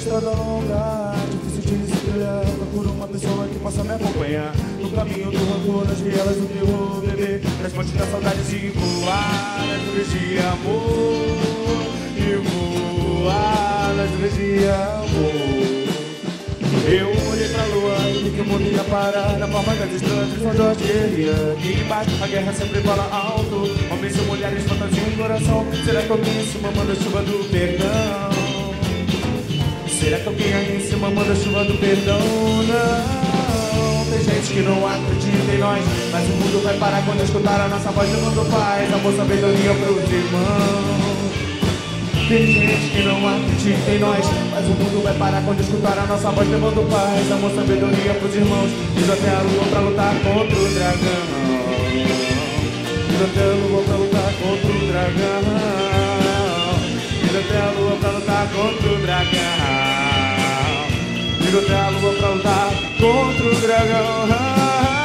estrada longa, difícil de se trilhar. Procuro uma pessoa que possa me acompanhar no caminho do rancor, nas vielas do terror, bebê, nas pontes da saudade de voar, nas nuvens de amor, e voar nas nuvens de amor. Eu olhei pra lua e vi que o mundo ia parar na forma das estrelas de São Jorge guerreira. Aqui embaixo a guerra sempre fala alto, homens e mulheres, fantasia e coração. Será que alguém em cima manda a chuva do perdão? Será que alguém aí em cima manda a chuva do perdão? Não, tem gente que não acredita em nós, mas o mundo vai parar quando escutar a nossa voz levando paz, amor, sabedoria pros irmãos. Tem gente que não acredita em nós, mas o mundo vai parar quando escutar a nossa voz levando paz, amor, sabedoria pros irmãos. Indo até a lua pra lutar contra o dragão. Indo até a lua pra lutar contra o dragão. Indo até a lua pra lutar contra o dragão. Indo até a lua pra lutar contra o dragão.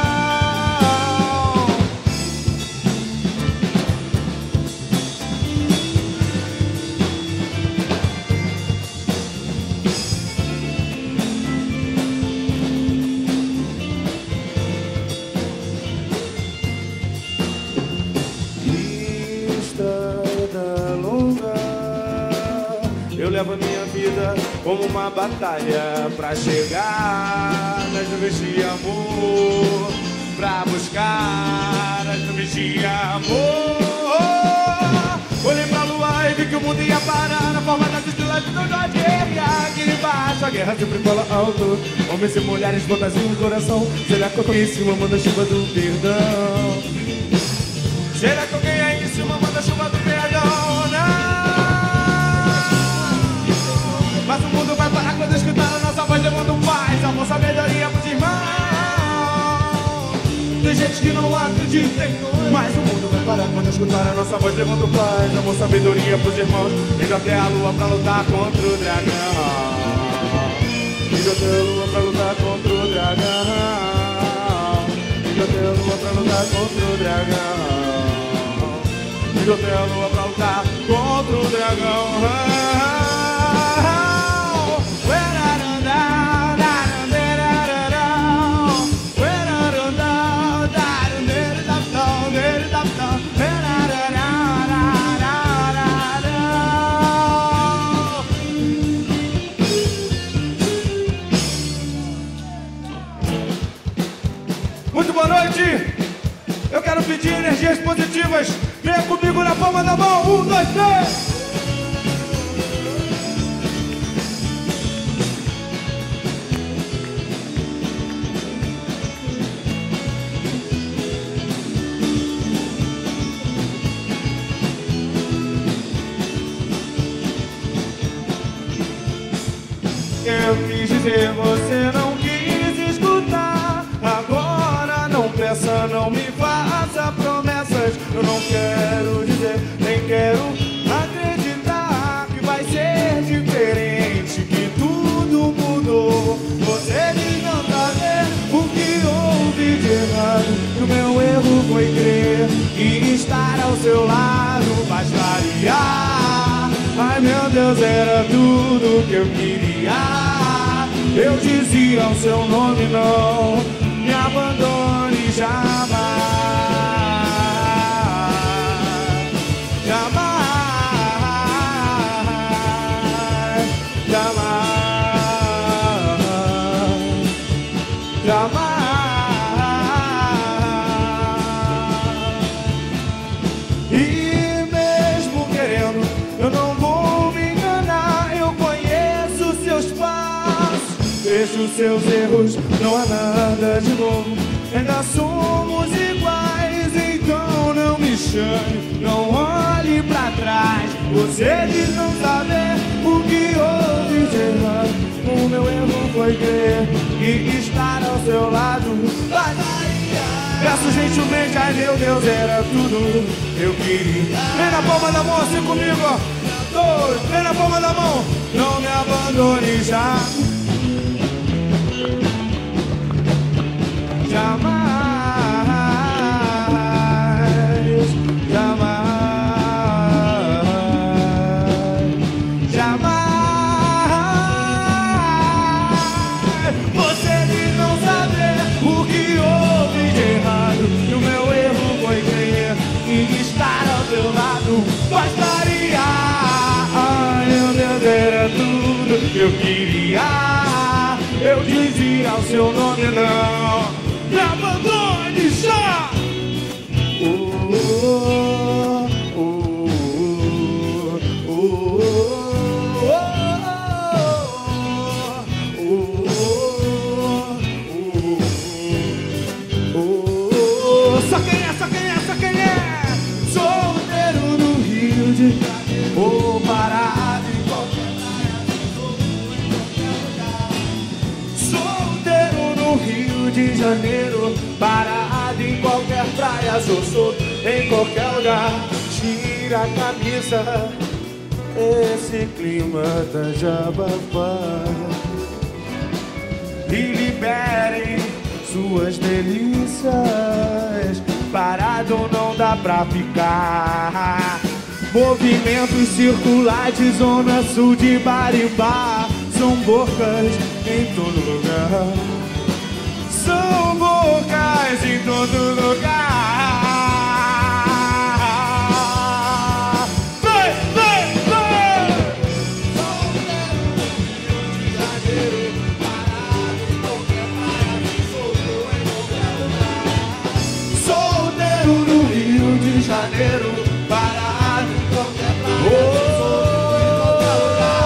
Eu levo a minha vida como uma batalha pra chegar nas nuvens de amor, pra buscar as nuvens de amor. Olhei pra lua e vi que o mundo ia parar na forma das estrelas de São Jorge. Aqui embaixo a guerra sempre fala alto, homens e mulheres, fantasia e coração. Será que alguém em cima manda a chuva do perdão? Será que alguém aí em cima manda a chuva do perdão? Não. Mas o mundo vai parar quando escutar a nossa voz levando paz, amor, sabedoria pros irmãos. Tem gente que não acredita em nós, mas o mundo vai parar quando escutar a nossa voz levando paz, amor, sabedoria pros irmãos. Indo até a lua pra lutar contra o dragão. Indo até a lua pra lutar contra o dragão. Indo até a lua pra lutar contra o dragão. Indo até a lua pra lutar contra o dragão. Muito boa noite! Eu quero pedir energias positivas. Venha comigo na palma da mão. 1, 2, 3! Eu quis dizer, você não quis escutar. Agora não peça, não me faça promessas. Eu não quero dizer, nem quero acreditar que vai ser diferente, que tudo mudou. Você diz não saber o que houve de errado, e o meu erro foi crer que estar ao seu lado bastaria. Ai meu Deus, era tudo que eu queria. Eu dizia o seu nome, não me abandone jamais. Jamais, jamais, jamais. E mesmo querendo, eu não vou me enganar. Eu conheço seus passos, vejo os seus erros, não há nada de novo. Ainda somos iguais, então não me chame, não olhe pra trás. Você diz não saber o que houve de errado. O meu erro foi crer que estar ao seu lado bastaria. Peço gentilmente, ai meu Deus, era tudo eu queria. Vem na palma da mão assim comigo, ó. 2, vem na palma da mão. Não me abandone já. Jamais, jamais, jamais. seu nome não me abandone já. Só quem é, só quem é, só quem é? Solteiro no Rio de Janeiro, ou parado em qualquer praia, solteiro no Rio de Janeiro, parado em qualquer praia, sou solto em qualquer lugar. Tira a camisa, esse clima tá já babado, e liberem suas delícias. Parado não dá pra ficar. Movimentos circulares, zona sul de Barimbá. São bocas em todo lugar. São bocas em todo lugar. Vai, vai, vai! Solteiro no Rio de Janeiro, parado em qualquer praia, solto em qualquer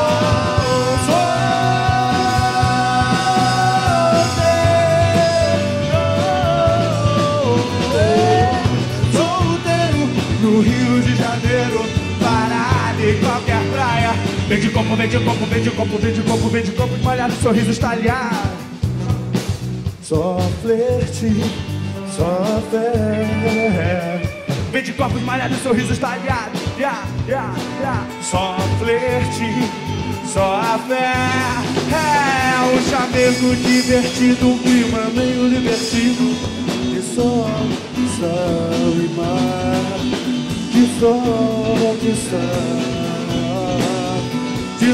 lugar. Solteiro no Rio de Janeiro, parado em qualquer praia. Vem de copo, vem de copo, vem de copo, vem de copo, vem de copo, molhado, sorriso estalhado. Só flerte, só fé. Vem de copos malhados, sorriso estalhado. Só flerte, só a fé. É um chamego divertido, um clima meio libertino. De sol, sal e mar. De sol, de sal. De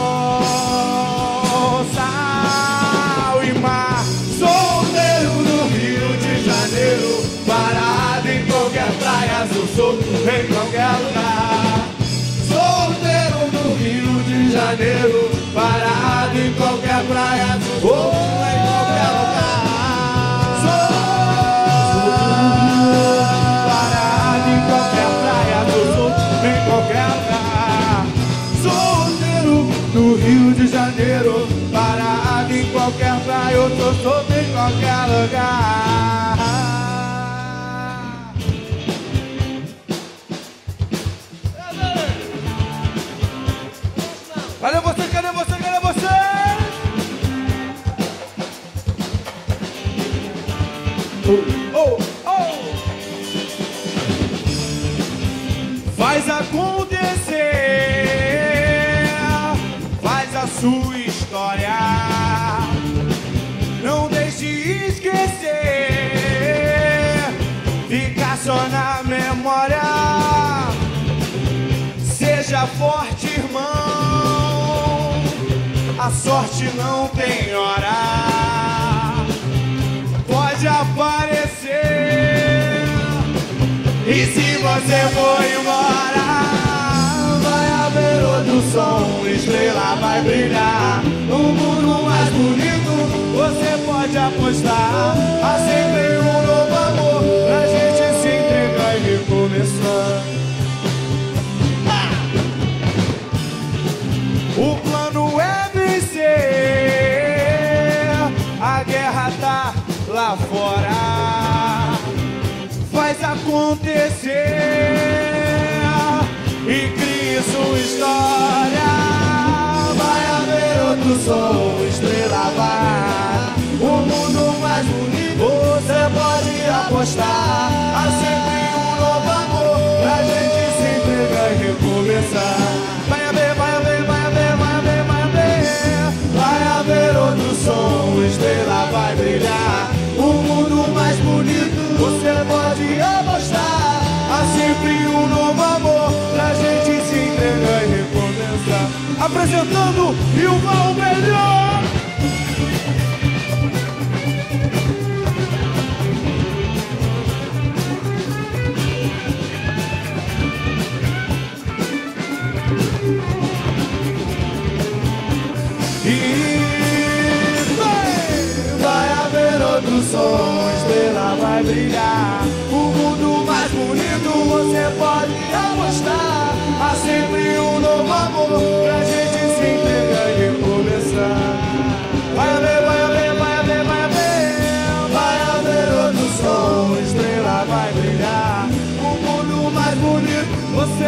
sol, sal e mar. Solteiro no Rio de Janeiro, parado em qualquer praia, sou solto em qualquer lugar. Solteiro no Rio de Janeiro, parado em qualquer praia, sou solto em qualquer lugar. Parado em qualquer praia, sou solto em qualquer lugar. Solteiro no Rio de Janeiro, parado em qualquer praia, eu tô solto em qualquer lugar. Cadê você, cadê você, cadê você? Oh, oh. Faz acontecer, faz a sua história. Não deixe esquecer, fica só na memória. Seja forte, irmão, a sorte não tem hora. Pode aparecer, e se você for embora, vai haver outro som, estrela vai brilhar. No mundo mais bonito, você pode apostar. Há sempre um novo amor pra gente se entregar e recomeçar. O plano é vencer, a guerra tá lá fora. Faz acontecer e crie sua história. Vai haver outro som, estrela vai. O mundo mais bonito, você pode apostar. Há sempre um novo amor pra gente se entregar e recomeçar. Vai haver, vai haver, vai haver, vai haver, vai haver. Vai haver outro som, estrela vai brilhar. O mundo mais bonito, você pode apostar. Há sempre um novo amor pra gente se entregar e recomeçar. Apresentando Rilval Melhor.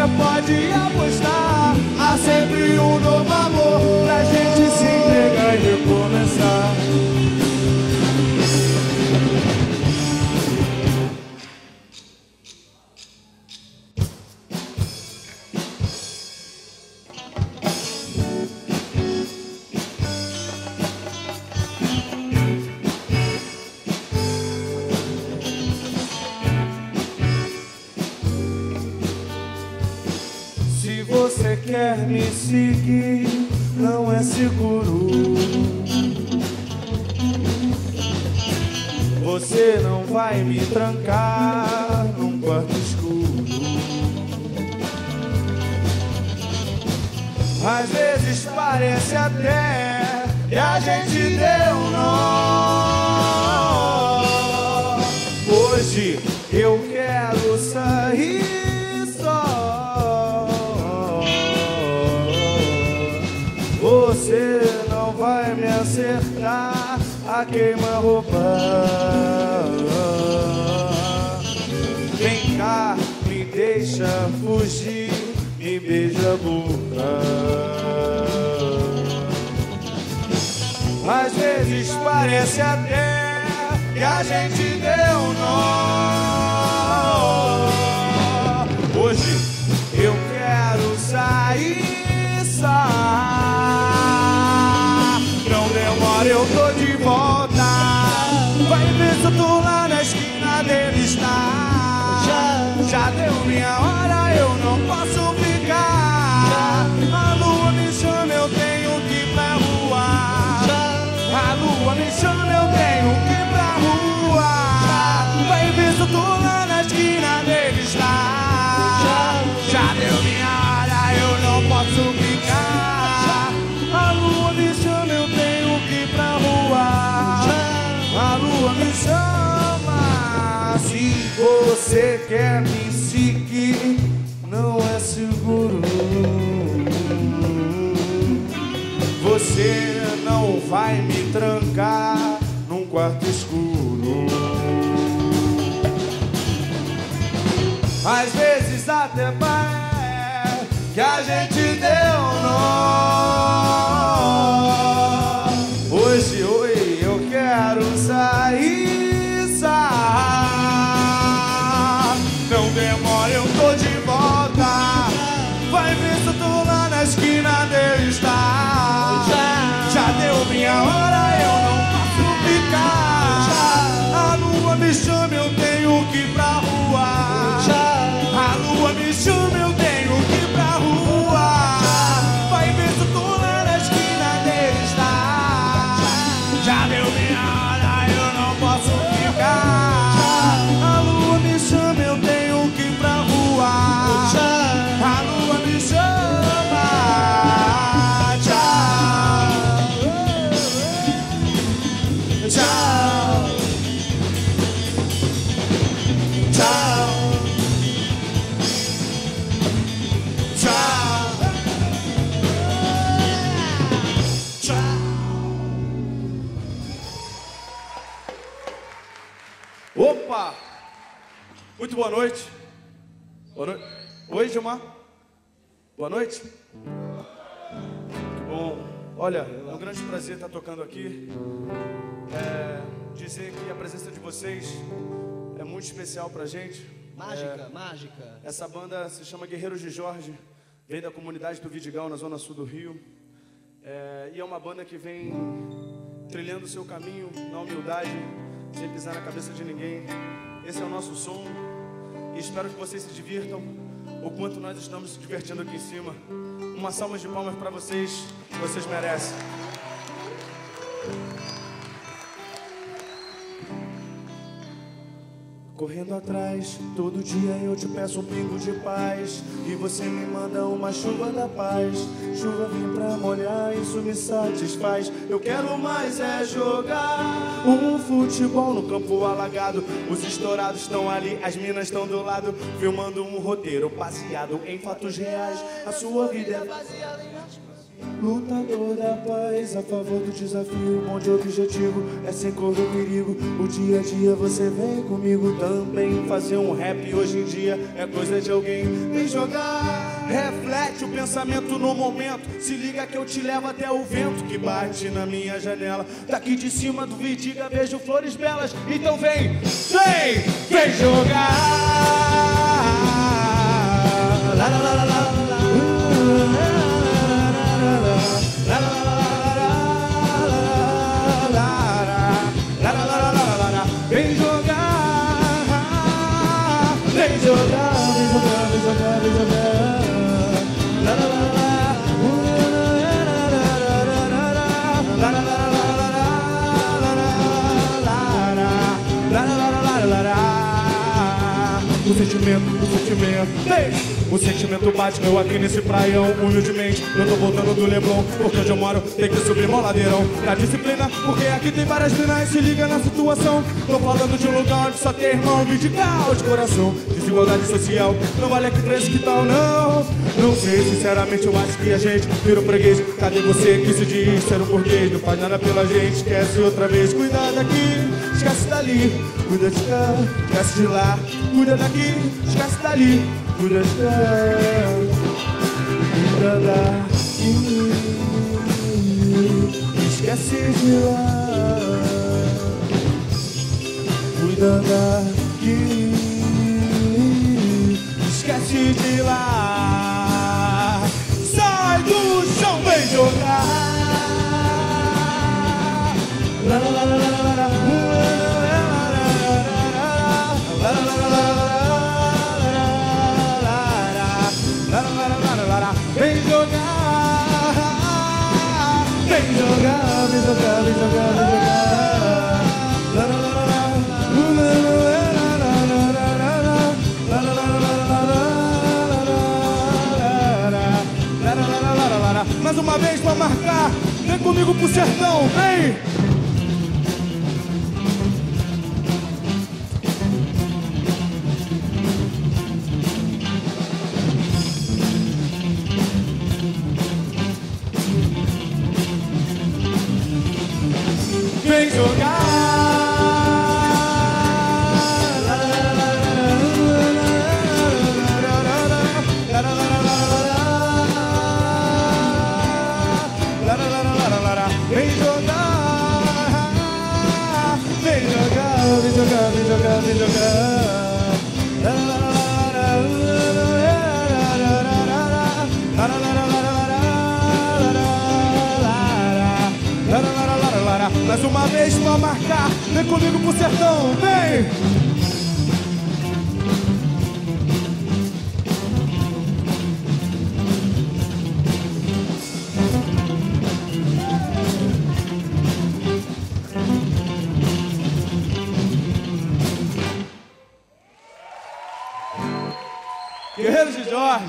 pode apostar. Há sempre um novo amor pra gente se entregar e recomeçar. Se você quer me seguir, não é seguro. Você não vai me trancar num quarto escuro. Às vezes parece até que a gente deu um nó. Hoje eu quero sair só. Você não vai me acertar a queima-roupa. Vem cá, me deixa fugir, me beija a boca. Às vezes parece até que a gente deu um nó. Hoje eu quero sair só. Não demora, eu tô de volta. Vai ver se eu tô lá na esquina dele está. Já deu minha hora, eu não posso ficar. A lua me chama, eu tenho que ir pra rua. A lua me chama, eu tenho que ir pra rua. Vai ver se eu tô lá na esquina dele está. Já deu minha hora, eu não posso ficar. A lua me chama, eu tenho que ir pra rua. A lua me chama. Se você quer me seguir, não é seguro. Você não vai me trancar num quarto escuro. Às vezes até parece que a gente deu um nó. Hoje eu quero sair só. Não demora, eu tô de volta. Vai ver se eu tô lá na esquina dele está. Já deu minha hora, eu não posso ficar. A lua me chama, eu tenho que ir pra rua. A lua me chama, eu tenho que ir pra rua. Vai ver se eu tô lá na esquina dele está. Já deu minha hora, eu não posso ficar. A lua me chama, eu tenho que ir pra rua. A lua me chama. Tchau. Tchau. Tchau. Tchau. Opa! Muito boa noite. Boa noite. Oi, Gilmar. Boa noite. Que bom. Olha, é um grande prazer estar tocando aqui. Dizer que a presença de vocês é muito especial pra gente. Mágica, mágica. Essa banda se chama Guerreiros de Jorge, vem da comunidade do Vidigal, na zona sul do Rio. E é uma banda que vem trilhando o seu caminho na humildade, sem pisar na cabeça de ninguém. Esse é o nosso som e espero que vocês se divirtam o quanto nós estamos se divertindo aqui em cima. Uma salva de palmas para vocês, que vocês merecem. Correndo atrás, todo dia eu te peço um pingo de paz e você me manda uma chuva da paz. Chuva vem pra molhar, isso me satisfaz. Eu quero mais é jogar um futebol no campo alagado. Os estourados estão ali, as minas estão do lado, filmando um roteiro baseado em fatos reais. A sua vida é baseada em Lutador da paz, a favor do desafio, onde o objetivo é sem correr perigo. O dia a dia você vem comigo também. Fazer um rap hoje em dia é coisa de alguém. Vem jogar, reflete o pensamento no momento. Se liga que eu te levo até o vento que bate na minha janela. Daqui de cima do Vidiga vejo flores belas. Então vem, vem, vem jogar. La, la, la, la, la. Vem jogar, vem jogar, vem jogar, vem jogar, vem jogar. O sentimento bate meu aqui nesse praião. Humildemente, eu tô voltando do Leblon, porque onde eu moro tem que subir moladeirão. Na disciplina, porque aqui tem várias minas. Se liga na situação. Tô falando de um lugar onde só tem irmão Vidigal de coração. Desigualdade social, não vale aqui preço, que tal não? Não sei, sinceramente eu acho que a gente vira um freguês. Cadê você que se diz ser um burguês? Não faz nada pela gente, esquece outra vez. Cuida daqui, esquece dali. Cuida de cá, esquece de lá. Cuida daqui, esquece dali. Cuida de cá, cuida daqui, esquece de lá. Cuida daqui, esquece de lá. Sai do chão, vem jogar. La, la, la, la, la, la, la. Vem jogar, vem jogar, vem jogar, vem jogar, vem jogar. Mais uma vez pra marcar, vem comigo pro sertão, vem! Vem jogar. Vem jogar. Vem jogar, vem jogar, vem jogar, vem jogar. Mais uma vez pra marcar, vem comigo pro sertão, vem! Guerreiros de Jorge!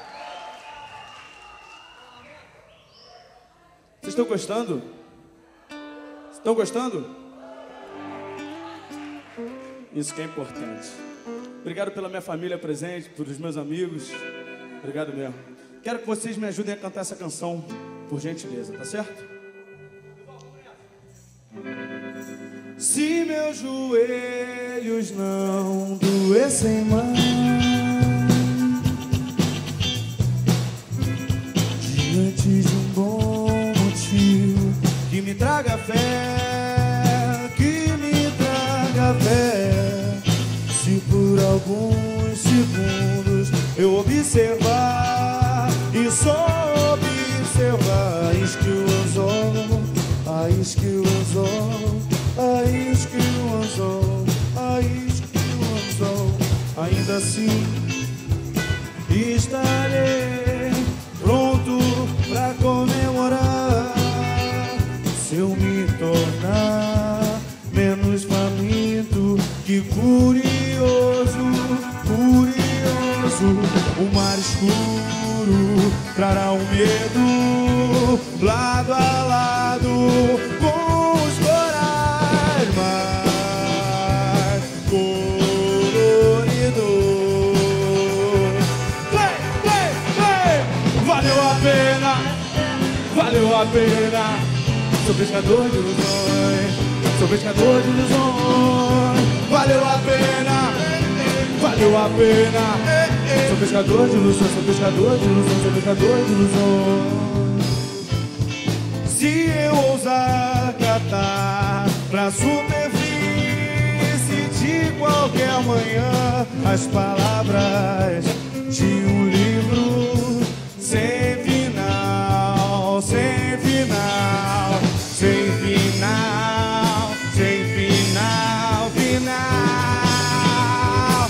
Vocês estão gostando? Estão gostando? Isso que é importante. Obrigado pela minha família presente, pelos meus amigos. Obrigado mesmo. Quero que vocês me ajudem a cantar essa canção, por gentileza, tá certo? Se meus joelhos não doessem mais, diante de um bom motivo que me traga fé, que me traga fé. Se por alguns segundos eu observar e só observar, eis que o anzol, eis que o anzol, eis que o anzol, eis que o anzol, ainda assim estarei pronto pra comemorar. Se eu me tornar menos faminto que curioso, curioso, o mar escuro trará um medo lado a lado com os corais mais coloridos. Valeu a pena, valeu a pena. Sou pescador de ilusões, sou pescador de ilusões. Valeu a pena, valeu a pena. Sou pescador de ilusões, sou pescador de ilusões, sou pescador de ilusões. Se eu ousar catar pra superfície de qualquer manhã as palavras de um livro sem final, sem final, sem final, sem final, final.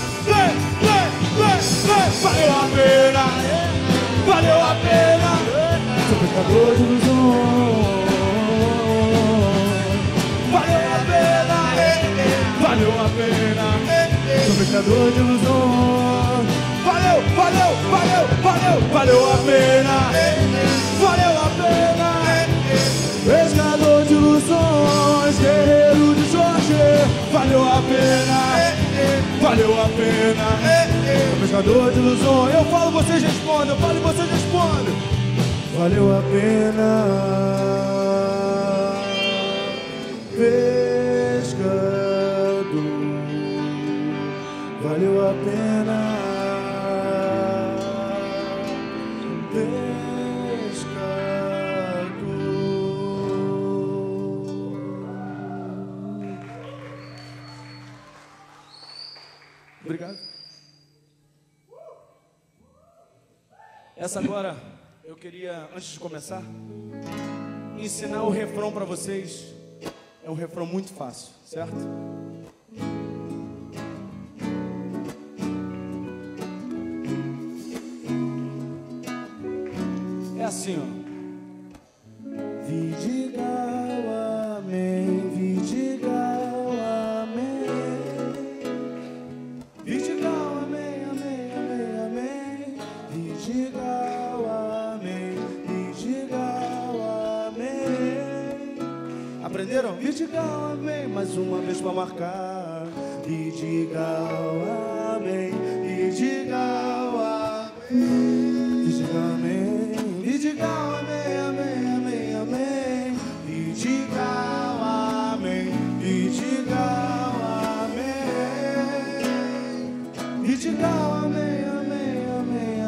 Valeu a pena, valeu a pena. Sou pescador de ilusões. Valeu a pena, valeu a pena. Sou pescador de ilusões. Valeu, valeu, valeu, valeu, valeu a pena. Valeu a pena. Pescador de ilusões, guerreiro de Jorge. Valeu a pena, valeu a pena. Sou pescador de ilusões. Eu falo, vocês respondem, eu falo e vocês respondem. Valeu a pena. Pescador, valeu a pena. Obrigado. Essa agora eu queria, antes de começar, ensinar o refrão para vocês. É um refrão muito fácil, certo? É assim, ó. Vidigal, amém, Vidigal, amém. Vidigal, amém, amém, amém, amém. Vidigal, amém, Vidigal, amém. Aprenderam? Vidigal, amém, mais uma vez pra marcar. Vidigal, amém, Vidigal, amém. Vidigal, amém. Vidigal, amém, amém, amém, amém. Vidigal, amém, Vidigal, amém. Vidigal, amém, amém, amém,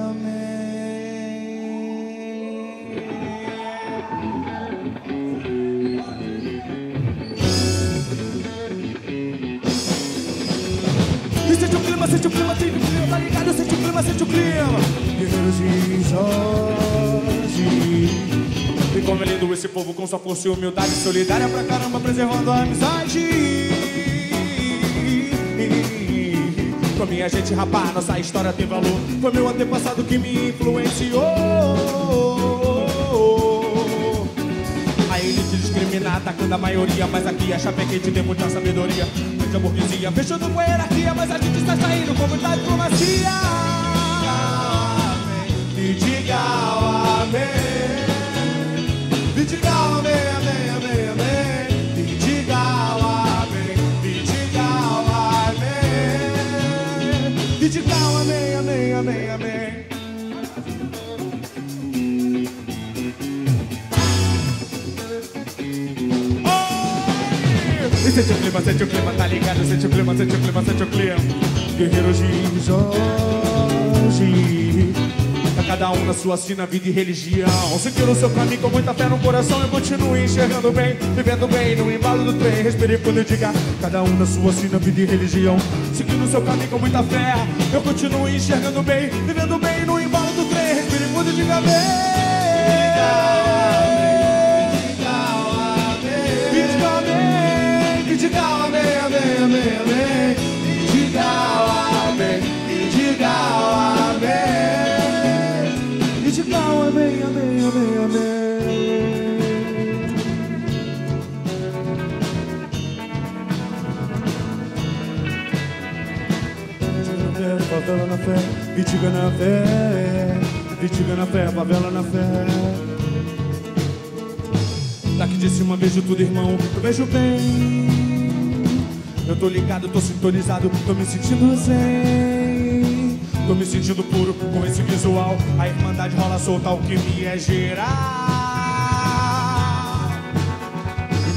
amém. E sente o clima, sente o clima, sente o clima, tá ligado? Sente o clima, sente o clima. Guerreiros de Jorge. E como é lindo esse povo com sua força e humildade solidária pra caramba, preservando a amizade. Com a minha gente, rapaz, nossa história tem valor. Foi meu antepassado que me influenciou. A elite discriminada atacando a maioria, mas aqui a chapequete tem muita sabedoria. Frente à burguesia, fechando com a hierarquia, mas a gente está saindo com muita diplomacia. Vidigal, amém. Vidigal, amém, amém, amém, amém. Vidigal, amém, Vidigal, amém. Vidigal, amém, amém, amém, amém. E sente o clima, tá ligado? Sente o clima, sente o clima, sente o clima. Guerreiros de Jorge. Cada um na sua sina, vida e religião. Seguindo o seu caminho com muita fé no coração. Eu continuo enxergando bem, vivendo bem no embalo do trem. Respire quando eu diga, cada um na sua sina, vida e religião. Seguindo o seu caminho com muita fé. Eu continuo enxergando bem, vivendo bem no embalo do trem. Respire quando eu diga bem. Vidigal, amém, Vidigal, amém, amém, amém, amém. Vidigal, amém, Vidigal, amém. Vidigal, amém, amém, amém, amém. Favela na fé, Vitiga na fé, Vitiga na fé, favela na fé. Daqui de cima vejo tudo, irmão, eu vejo bem. Eu tô ligado, tô sintonizado, tô me sentindo zen. Tô me sentindo puro com esse visual. A irmandade rola solta, o que me é geral.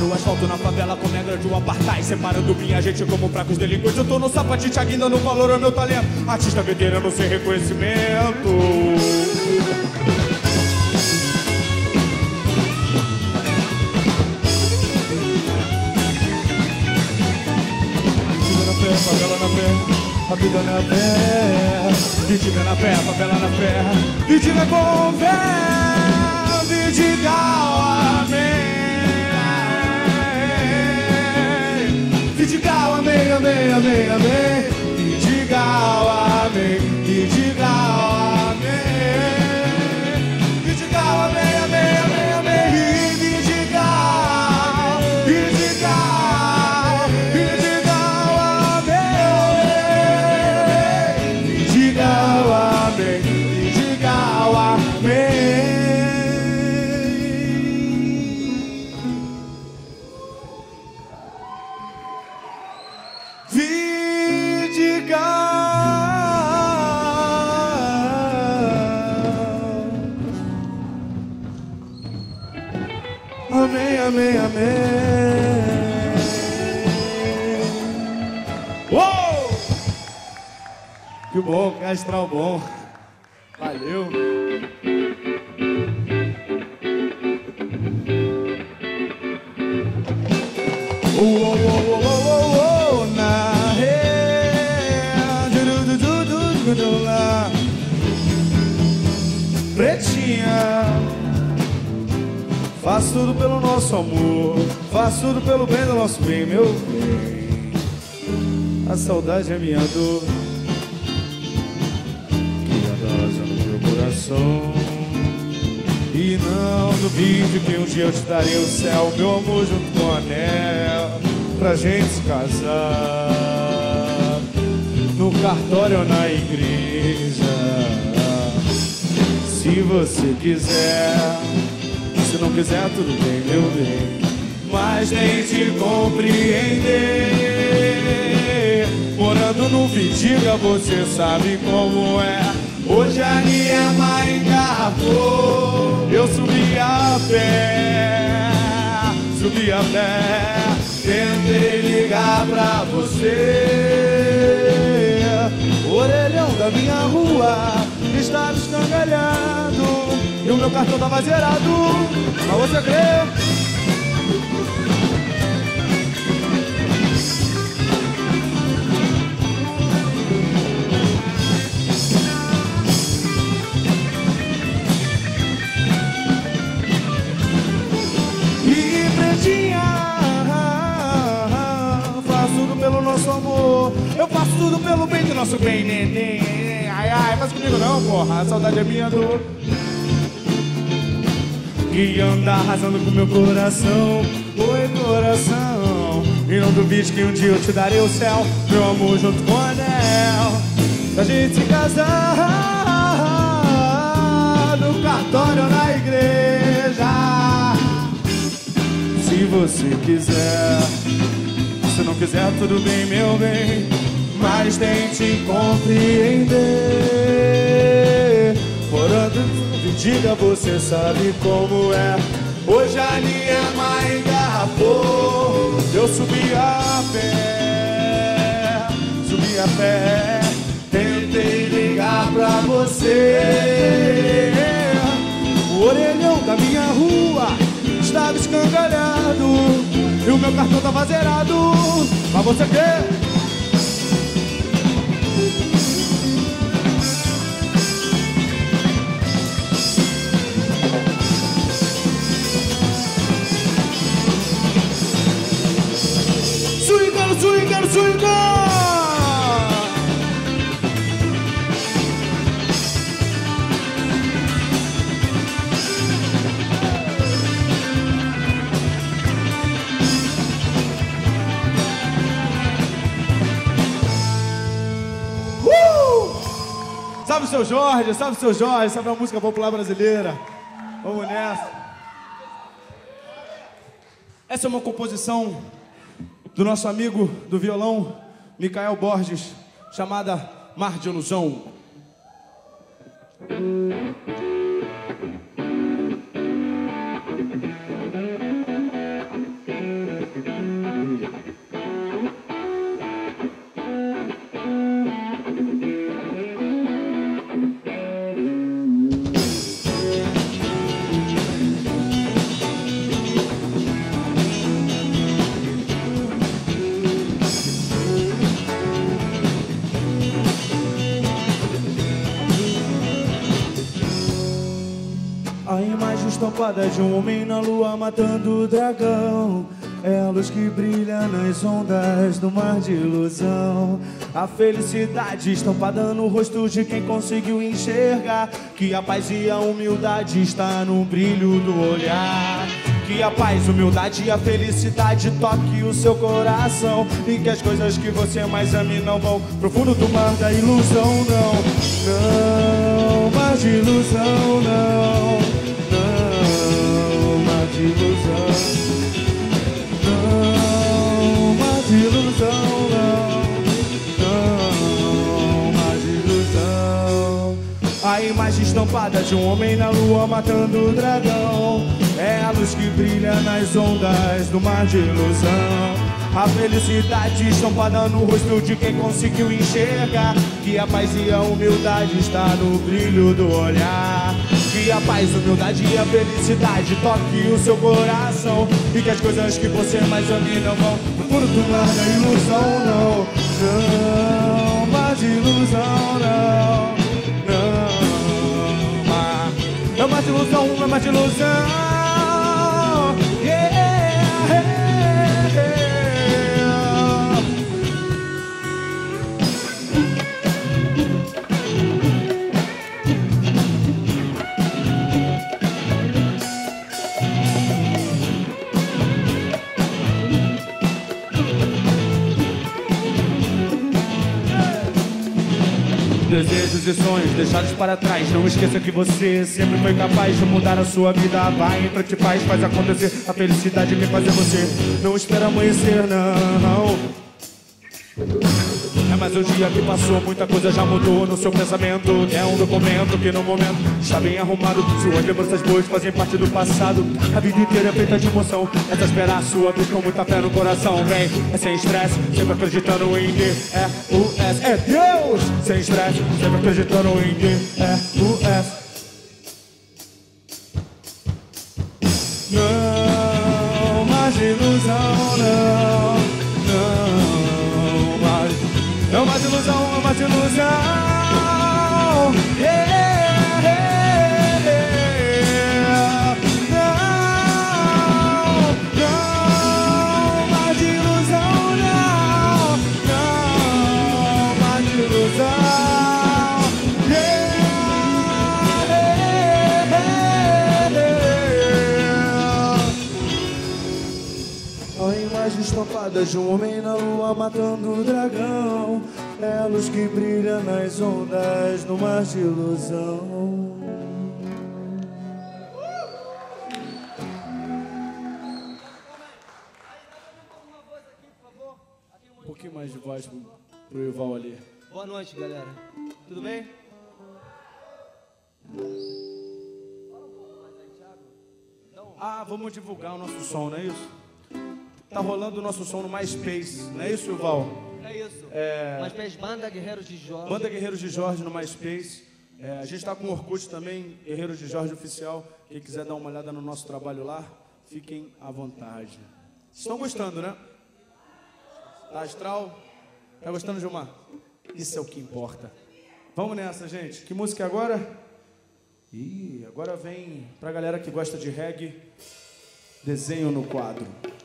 No asfalto, na favela, com negra de um apartheid, separando minha gente como fracos delinquentes. Eu tô no sapatite, aqui dando valor ao meu talento. Artista veterano sem reconhecimento. Favela na fé, a vida na fé, vítima na fé, favela na fé, vítima com fé, vidigal, amém, vidigal, amém, amém, amém, amém, vidigal, amém, vidigal, amém, vidigal, amém, amém, amém, amém, vidigal, vidigal, vidigal, amém, vidigal, amém, vidigal, amém. Amém, amém, amém. Uou! Que bom, que astral bom. Valeu. Uou, uou, uou, uou, uou, na rede. Pretinha. Faço tudo pelo nosso amor, faço tudo pelo bem do nosso bem, meu bem. A saudade é minha dor, que adoça no meu coração. E não duvide que um dia eu te darei o céu, meu amor, junto com o anel, pra gente se casar, no cartório ou na igreja, se você quiser. Se não quiser, tudo bem, meu bem, mas tente compreender. Morando no Vidiga, você sabe como é. Hoje a minha mãe engarrafou. Eu subi a pé, tentei ligar pra você. O orelhão da minha rua estava escangalhado e o meu cartão tava zerado, pra você crer. E pretinha, faço tudo pelo nosso amor, eu faço tudo pelo bem do nosso bem, neném. Ai, ai, faz comigo não, porra, a saudade é minha dor, que anda arrasando com meu coração. Oi, coração, e não duvide que um dia eu te darei o céu, meu amor, junto com o anel, pra gente se casar, no cartório ou na igreja, se você quiser. Se não quiser, tudo bem, meu bem, mas tente compreender. Morando no Vidiga, você sabe como é. Hoje a minha mãe engarrafou. Eu subi a pé, tentei ligar pra você. O orelhão da minha rua estava escangalhado e o meu cartão tava zerado, mas você quer? Swingar, swingar! Salve seu Jorge, salve seu Jorge, salve a música popular brasileira. Vamos nessa. Essa é uma composição do nosso amigo do violão, Micael Borges, chamada Mar de Ilusão. estampada de um homem na lua matando o dragão. É a luz que brilha nas ondas do mar de ilusão. A felicidade estampada no rosto de quem conseguiu enxergar que a paz e a humildade está no brilho do olhar. Que a paz, humildade e a felicidade toque o seu coração. E que as coisas que você mais ame não vão pro fundo do mar da ilusão, não. Não, mar de ilusão, não. Não, mar de ilusão. Não, mar de ilusão, não. Não, mar de ilusão. A imagem estampada de um homem na lua matando o dragão. É a luz que brilha nas ondas do mar de ilusão. A felicidade estampada no rosto de quem conseguiu enxergar que a paz e a humildade está no brilho do olhar. Que a paz, a humildade e a felicidade toque o seu coração. E que as coisas que você mais ame não vão pro fundo do mar da ilusão, não. Não, mar de ilusão, não. Não, mar. É mar de ilusão, é mar de ilusão. Desejos e sonhos deixados para trás. Não esqueça que você sempre foi capaz de mudar a sua vida. Vai em frente, faz acontecer. A felicidade me fazer você. Não espera amanhecer, não. É mais um dia que passou, muita coisa já mudou no seu pensamento. É um documento que no momento está bem arrumado. Suas lembranças boas fazem parte do passado. A vida inteira é feita de emoção. É só esperar a sua vez com muita fé no coração. Vem, é sem estresse, sempre acreditando em D-E-U-S. É Deus! Sem estresse, sempre acreditando em D-E-U-S. Não, mais ilusão, não. É uma ilusão, é uma ilusão. Yeah, yeah, yeah. Não, não, mais ilusão, não. Não, mais ilusão. Yeah, yeah. A imagem estampada de um homem na lua matando o dragão. É a luz que brilha nas ondas no mar de ilusão. Um pouquinho mais de voz pro Ival ali. Boa noite, galera. Tudo bem? Ah, vamos divulgar o nosso som, não é isso? Tá rolando o nosso som no MySpace, não é isso, Ival? É isso. MySpace, Banda Guerreiros de Jorge. Banda Guerreiros de Jorge no MySpace. A gente tá com o Orkut também, Guerreiros de Jorge Oficial. Quem quiser dar uma olhada no nosso trabalho lá, fiquem à vontade. Estão gostando, né? Tá astral? Tá gostando, Gilmar? Isso é o que importa. Vamos nessa, gente. Que música é agora? Ih, agora vem pra galera que gosta de reggae. Desenho no quadro.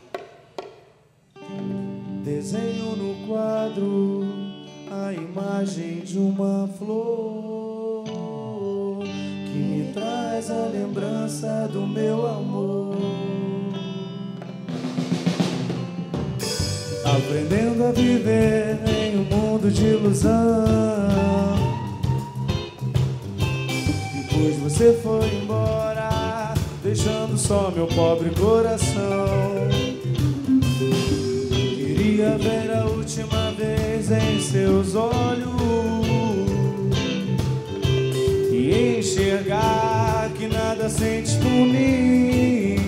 Desenho no quadro a imagem de uma flor que me traz a lembrança do meu amor. Aprendendo a viver em um mundo de ilusão. Depois você foi embora, deixando só meu pobre coração. Queria ver a última vez em seus olhos e enxergar que nada sentes por mim.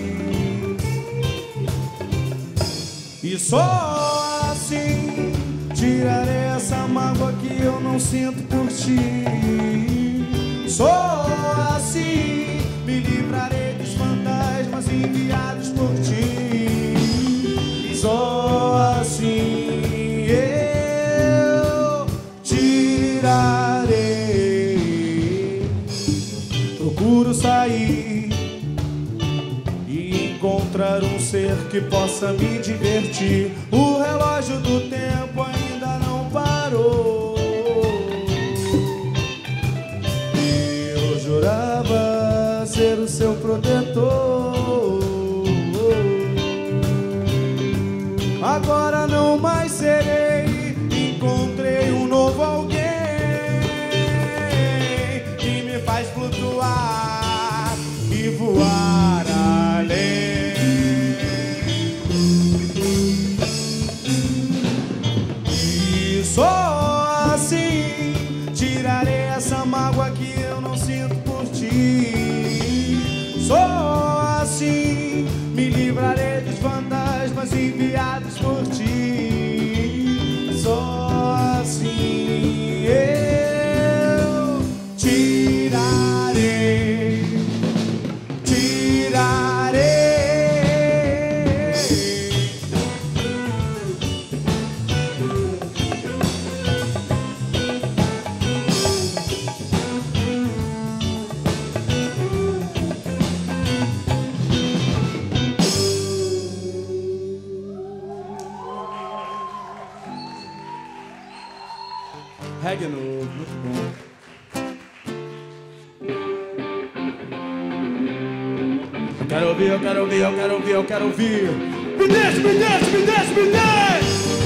E só assim tirarei essa mágoa que eu não sinto por ti. Só assim me livrarei dos fantasmas enviados por ti. E só assim eu tirarei. Procuro sair encontrar um ser que possa me divertir. O relógio do tempo ainda não parou. E eu jurava ser o seu protetor. Agora não mais serei. Encontrei um novo alguém que me faz flutuar e voar além. E só assim tirarei essa mágoa que eu não sinto por ti. Só assim me livrarei dos fantasmas enviados por ti. Só assim eu tirarei. Reggae novo, muito bom. Quero ouvir, eu quero ouvir, eu quero ouvir, eu quero ouvir. Me deixa, me deixa, me deixa, me deixa.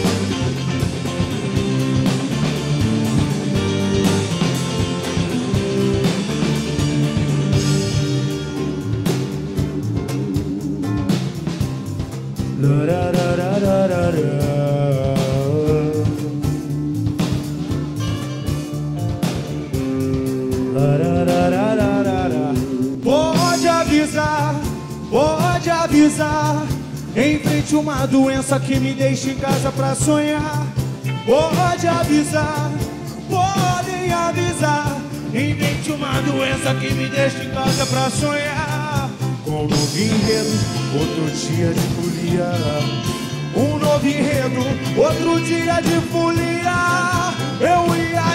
Pode avisar, enfrente uma doença que me deixa em casa pra sonhar. Pode avisar, podem avisar, enfrente uma doença que me deixa em casa pra sonhar. Com um novo enredo, outro dia de folia. Um novo enredo, outro dia de folia. Eu ia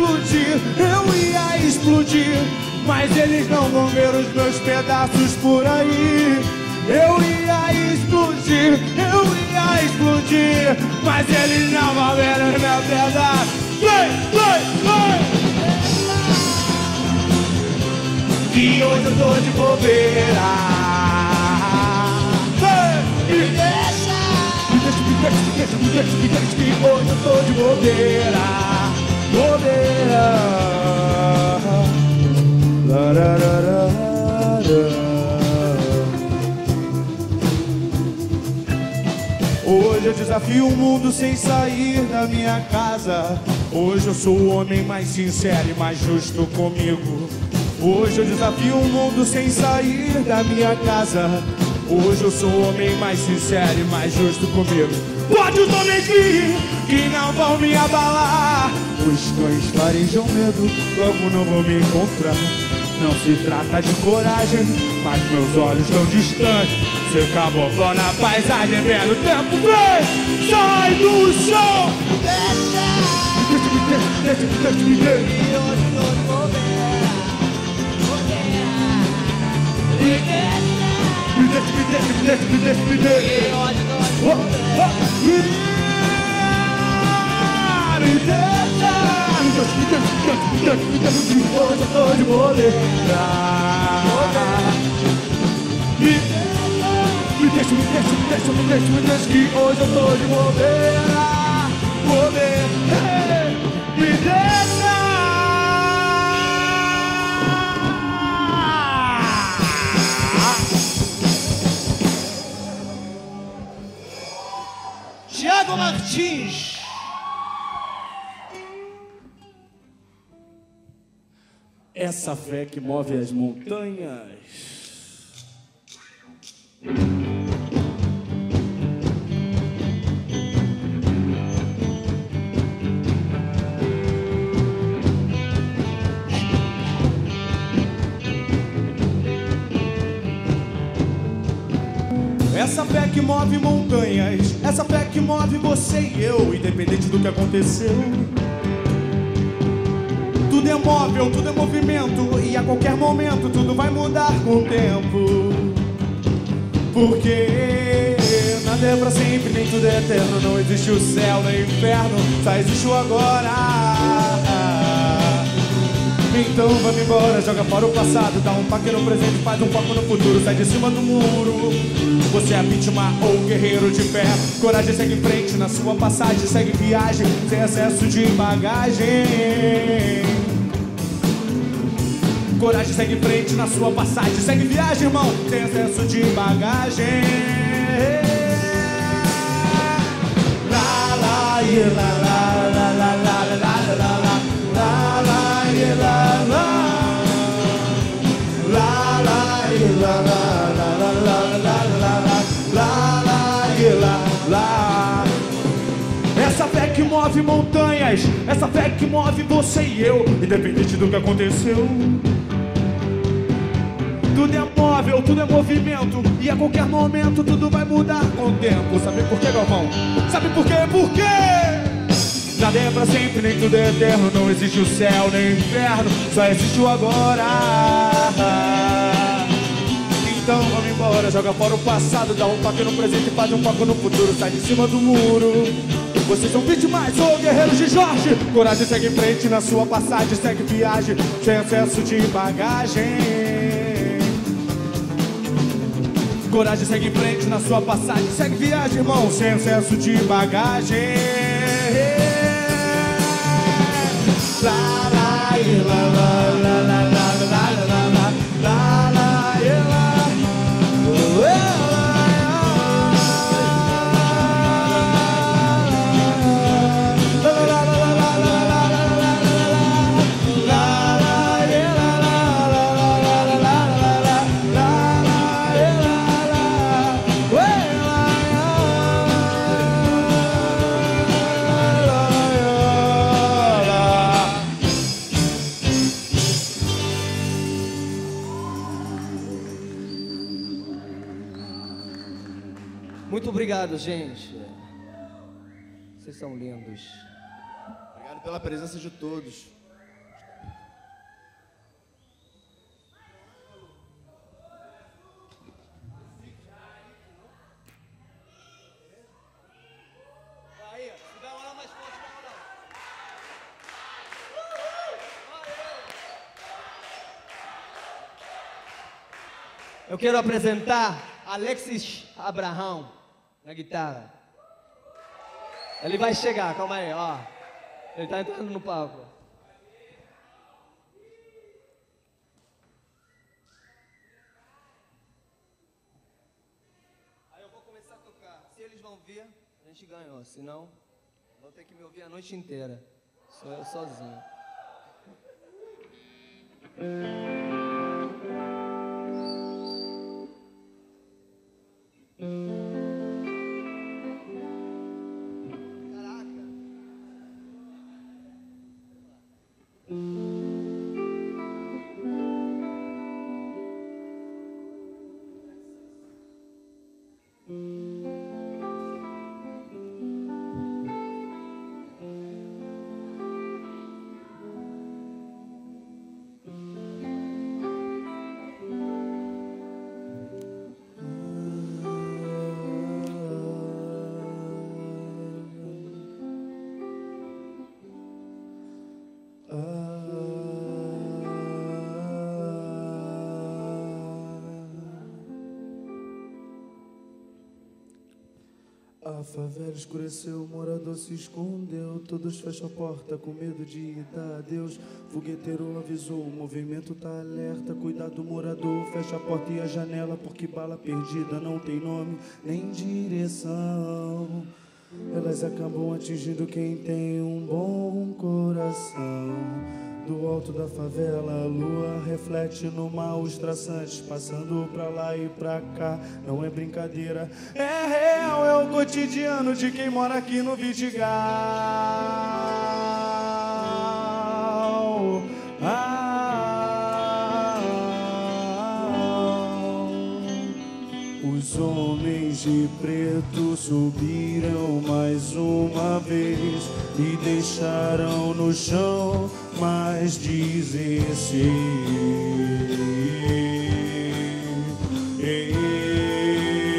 explodir, mas eles não vão ver os meus pedaços por aí. Eu ia explodir, mas eles não vão ver os meus pedaços. Vai! Que hoje eu tô de bobeira. Me deixa, que hoje eu tô de bobeira. Hoje eu desafio o mundo sem sair da minha casa. Hoje eu sou o homem mais sincero e mais justo comigo. Hoje eu desafio o mundo sem sair da minha casa. Hoje eu sou o homem mais sincero e mais justo comigo. Pode os homens vir, que não vão me abalar. Os cães farejam medo, logo não vão me encontrar. Não se trata de coragem, mas meus olhos estão distantes. Você caboclou na paisagem, vendo o tempo vem. Sai do chão. Deixa. Hoje eu tô de boleira. Me deixa, que hoje eu tô de bobeira. Me deixa. Thiago Martins. Essa fé que move as montanhas. Essa fé que move montanhas, essa fé que move você e eu, independente do que aconteceu. Tudo é móvel, tudo é movimento, e a qualquer momento tudo vai mudar com o tempo. Porque nada é pra sempre, nem tudo é eterno. Não existe o céu nem o inferno, só existe o agora. Então vamos embora, joga fora o passado, dá um toque no presente, faz um foco no futuro, sai de cima do muro. Você é a vítima ou guerreiro de fé. Coragem, segue em frente na sua passagem, segue viagem, sem excesso de bagagem. Coragem, segue em frente na sua passagem, segue viagem, irmão, sem excesso de bagagem. La la, yeah, la la la la la la la la la la la, yeah, la la la la, yeah, la la la la la la la la, yeah, la la. Essa fé que move montanhas, essa fé que move você e eu, independente do que aconteceu. Tudo é móvel, tudo é movimento, e a qualquer momento tudo vai mudar com o tempo. Sabe por quê, Galvão? Sabe por quê? Por quê? Nada é pra sempre, nem tudo é eterno. Não existe o céu nem o inferno, só existe o agora. Então vamos embora, joga fora o passado, dá um toque no presente e faz um foco no futuro, sai de cima do muro. Vocês são vítimas ou guerreiros de Jorge. Coragem, segue em frente na sua passagem, segue viagem, sem excesso de bagagem. Coragem, segue em frente na sua passagem, segue viagem, irmão, sem excesso de bagagem. La la, la la la la la la la la la, Muito obrigado, gente. Vocês são lindos. Obrigado pela presença de todos. Aí, se dá uma lá mais forte, vamos lá. Eu quero apresentar Alexis Abraham na guitarra. Ele vai chegar, calma aí, ó. Ele tá entrando no palco. Aí eu vou começar a tocar. Se eles vão vir, a gente ganhou. Se não, vão ter que me ouvir a noite inteira. Sou eu sozinho. A favela escureceu, o morador se escondeu. Todos fecham a porta com medo de dar adeus. Fogueteiro avisou, o movimento tá alerta. Cuidado, morador, fecha a porta e a janela, porque bala perdida não tem nome nem direção. Elas acabam atingindo quem tem um bom coração. Do alto da favela, a lua reflete no mar os traçantes, passando pra lá e pra cá. Não é brincadeira, é real, é o cotidiano de quem mora aqui no Vidigal. Os homens de preto subiram mais uma vez e deixaram no chão mais 16.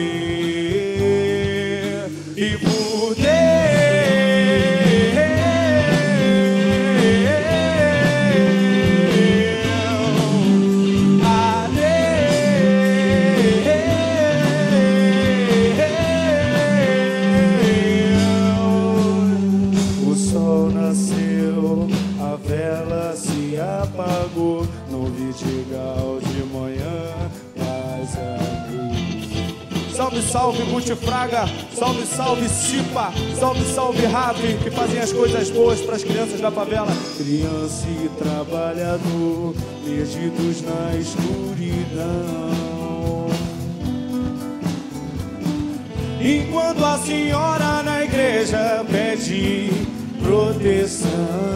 lago, no Vidigal de manhã, mas é luz. Salve, salve, Multifraga, salve, salve, Cipa, salve, salve, Ravi, que fazem as coisas boas pras crianças da favela. Criança e trabalhador, perdidos na escuridão. Enquanto a senhora na igreja pede proteção,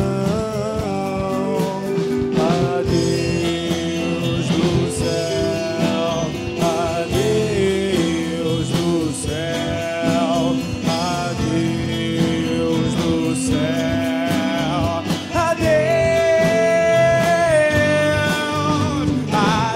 a Deus do céu, a Deus do céu, a Deus do céu, a Deus, a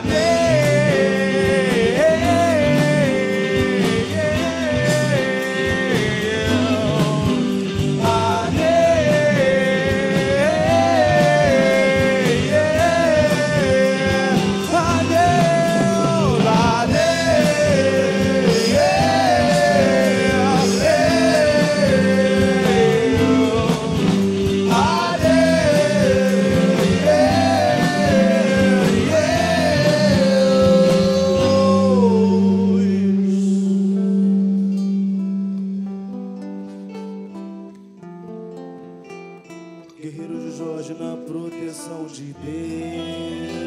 Guerreiro de Jorge na proteção de Deus.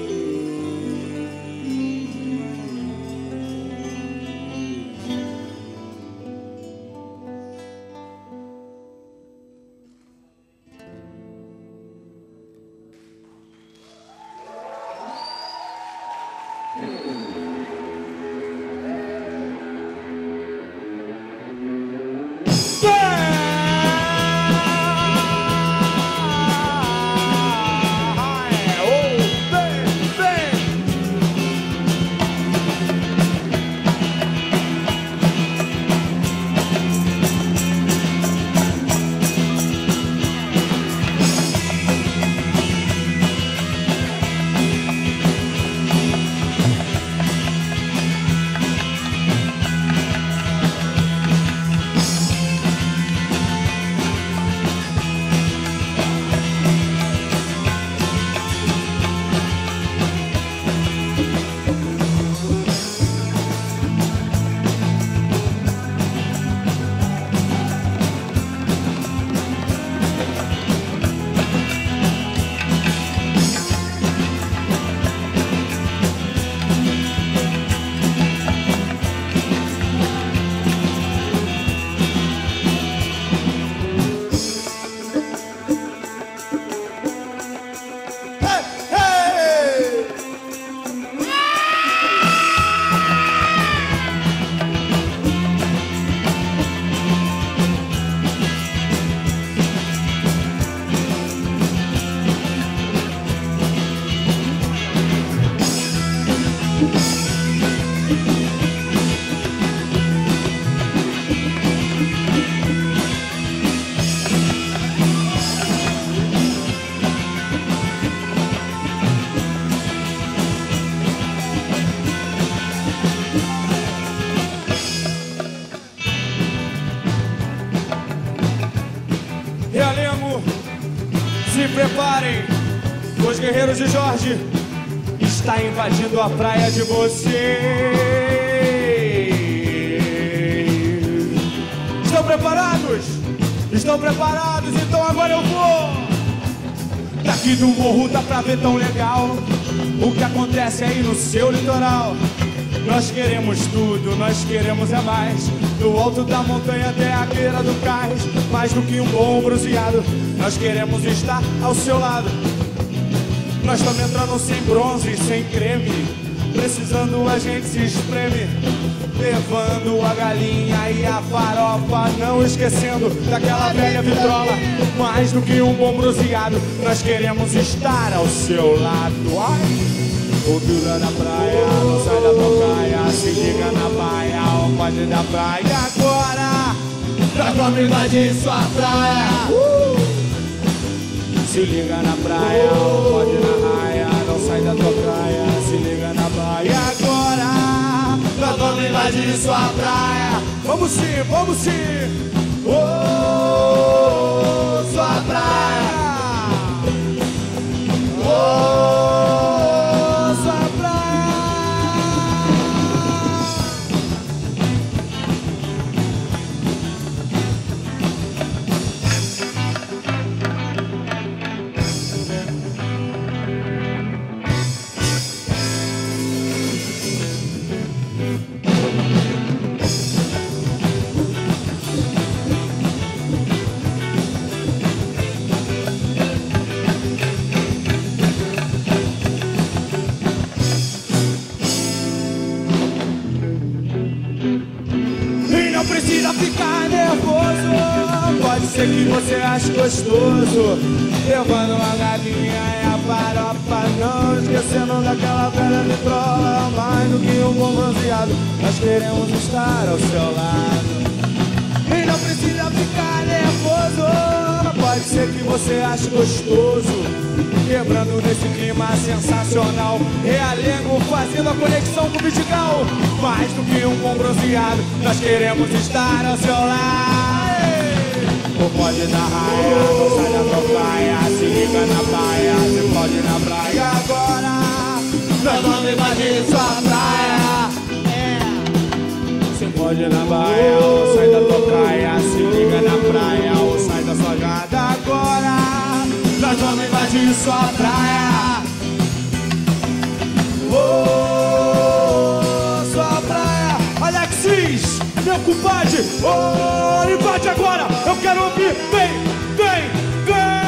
Realengo, se preparem, os guerreiros de Jorge está invadindo a praia de vocês. Estão preparados? Estão preparados? Então agora eu vou. Daqui do morro dá pra ver tão legal o que acontece aí no seu litoral. Nós queremos tudo, nós queremos é mais. Do alto da montanha até a beira do cais. Mais do que um bom bronzeado, nós queremos estar ao seu lado. Nós estamos entrando sem bronze, sem creme. Precisando a gente se espreme. Levando a galinha e a farofa, não esquecendo daquela velha vitrola. Mais do que um bom bronzeado, nós queremos estar ao seu lado. Ai! Cultura da praia, não sai da tocaia, se liga na baia, o pode da praia agora. Nós vamos invadir sua praia. Se liga na praia, o pode na raia, não sai da tocaia, se liga na baia agora. Nós vamos invadir sua praia. Vamos sim, vamos sim. Oh, sua praia. Oh. você acha gostoso, levando a galinha e a farofa, não esquecendo daquela velha vitrola. Mais do que um bom bronzeado, nós queremos estar ao seu lado. E não precisa ficar nervoso, pode ser que você ache gostoso, quebrando nesse clima sensacional. Realengo fazendo a conexão com o Vidigal. Mais do que um bom bronzeado, nós queremos estar ao seu lado. O pode da raia, não sai da tocaia, se liga na praia, se pode na praia agora. Nós vamos invadir sua praia. Se pode na baia, ou sai da tocaia, se liga na praia, ou sai da sua gada agora. Nós vamos invadir sua praia. Oh, sua praia. Alexis, meu compadre, oh, invade agora. Eu quero ouvir, vem, vem, vem.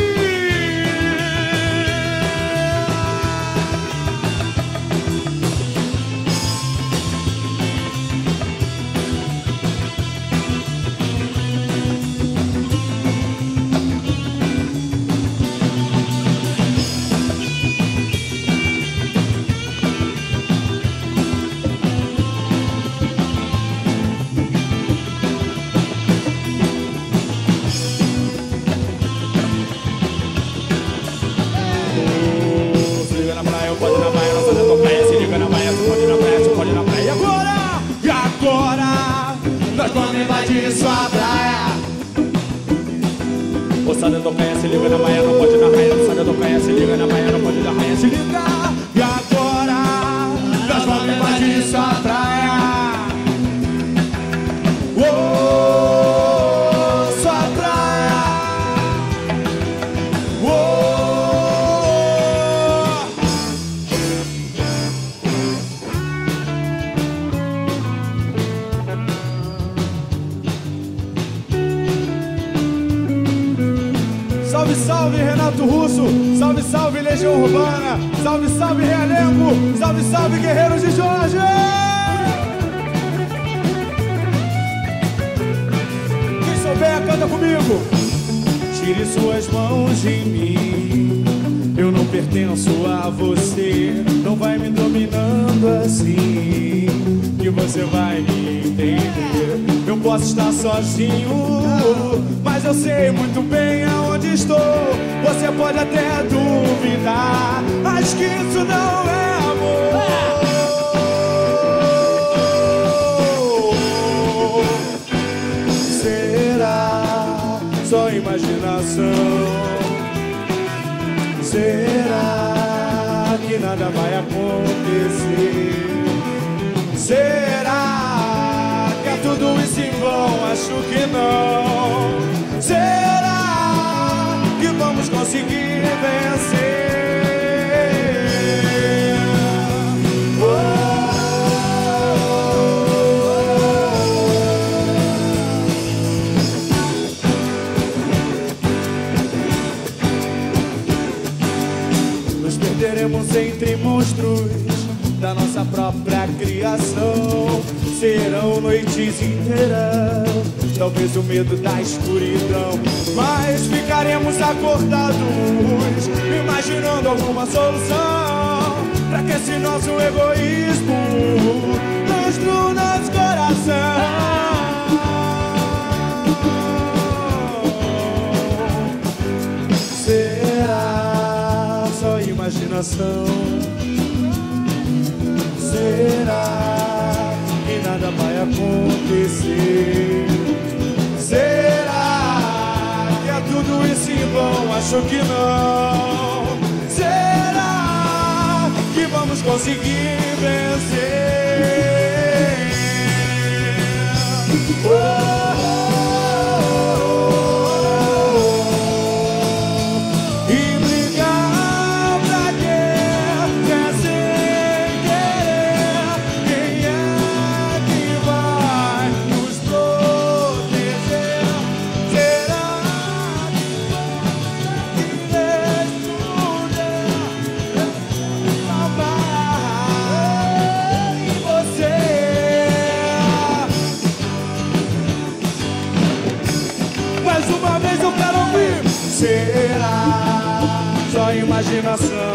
Nós vamos invadir sua praia. Moçada do Caia, se liga na baia, não pode na raia. Moçada do Caia, se liga na baia, não pode na raia. Se liga. E agora nós vamos invadir sua praia. Oh, sua praia. Oh. Salve, salve, Renato Russo. Salve, salve, Legião Urbana. Salve, salve, Realengo. Salve, salve, Guerreiros de Jorge. Quem souber, canta comigo. Tire suas mãos de mim, eu não pertenço a você. Não vai me dominando assim, que você vai me entender. Eu posso estar sozinho, mas eu sei muito bem aonde estou. Você pode até duvidar, acho que isso não é amor. Será só imaginação? Será que nada vai acontecer? Será que é tudo isso em vão? Acho que não. Será que vamos conseguir vencer? Nos perderemos entre monstros da nossa própria criação. Serão noites inteiras, talvez o medo da escuridão, mas ficaremos acordados, imaginando alguma solução, pra que esse nosso egoísmo não destrua nosso coração. Será só imaginação? Será que nada vai acontecer? Será que é tudo isso em vão? Acho que não. Será que vamos conseguir vencer? imaginação.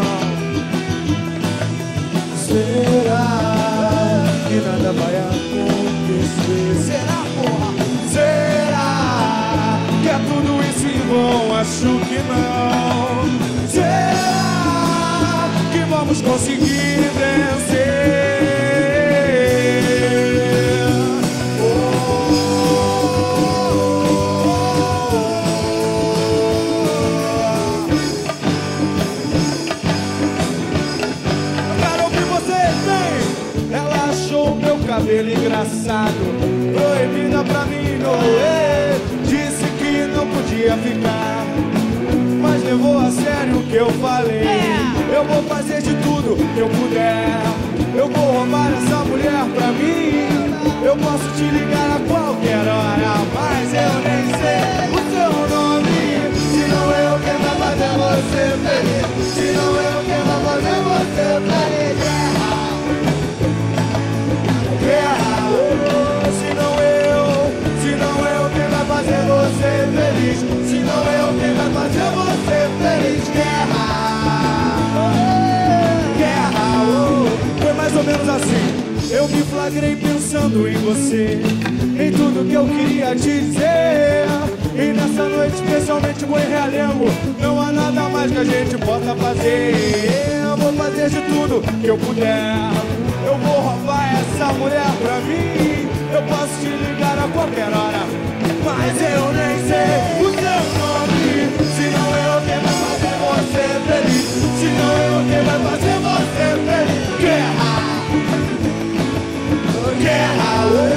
Será que nada vai acontecer? Será, porra? Será que é tudo isso em vão? Acho que não. Será que vamos conseguir vencer? Cabelo engraçado, proibida pra mim, Noé. Disse que não podia ficar, mas levou a sério o que eu falei. Eu vou fazer de tudo que eu puder. Eu vou roubar essa mulher pra mim. Eu posso te ligar a qualquer hora, mas eu nem sei o seu nome. Se não eu quem vai fazer você feliz, se não eu quem vai fazer você feliz. Guerra, se não eu quem vai fazer você feliz, se não eu quem vai fazer você feliz. Guerra, guerra, foi mais ou menos assim. Eu me flagrei pensando em você, em tudo que eu queria te dizer. E nessa noite, especialmente em realengo, não há nada mais que a gente possa fazer. Eu vou fazer de tudo que eu puder. Eu vou roubar essa mulher pra mim. Eu posso te ligar a qualquer hora, mas eu nem sei o seu nome. Se não eu quem vai fazer você feliz, se não eu quem vai fazer você feliz. Guerra, guerra,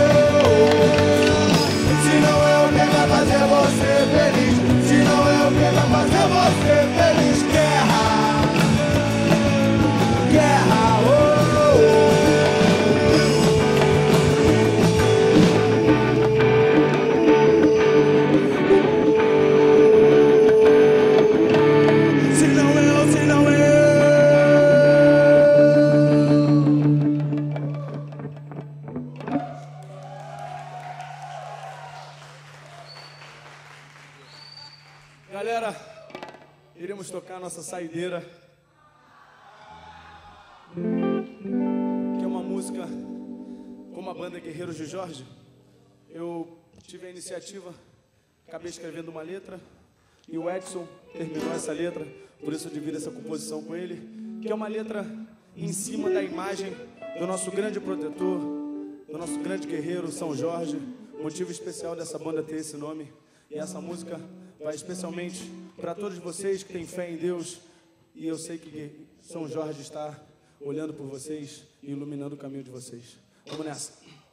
se não eu quem vai fazer você feliz, se não eu quem vai fazer você feliz. Guerra, guerra, galera, iremos tocar nossa saideira, que é uma música como a banda Guerreiros de Jorge. Eu tive a iniciativa, acabei escrevendo uma letra e o Edson terminou essa letra, por isso eu divido essa composição com ele, que é uma letra em cima da imagem do nosso grande protetor, do nosso grande guerreiro São Jorge, motivo especial dessa banda ter esse nome. E essa música vai especialmente para todos vocês que têm fé em Deus. E eu sei que São Jorge está olhando por vocês e iluminando o caminho de vocês. Vamos nessa.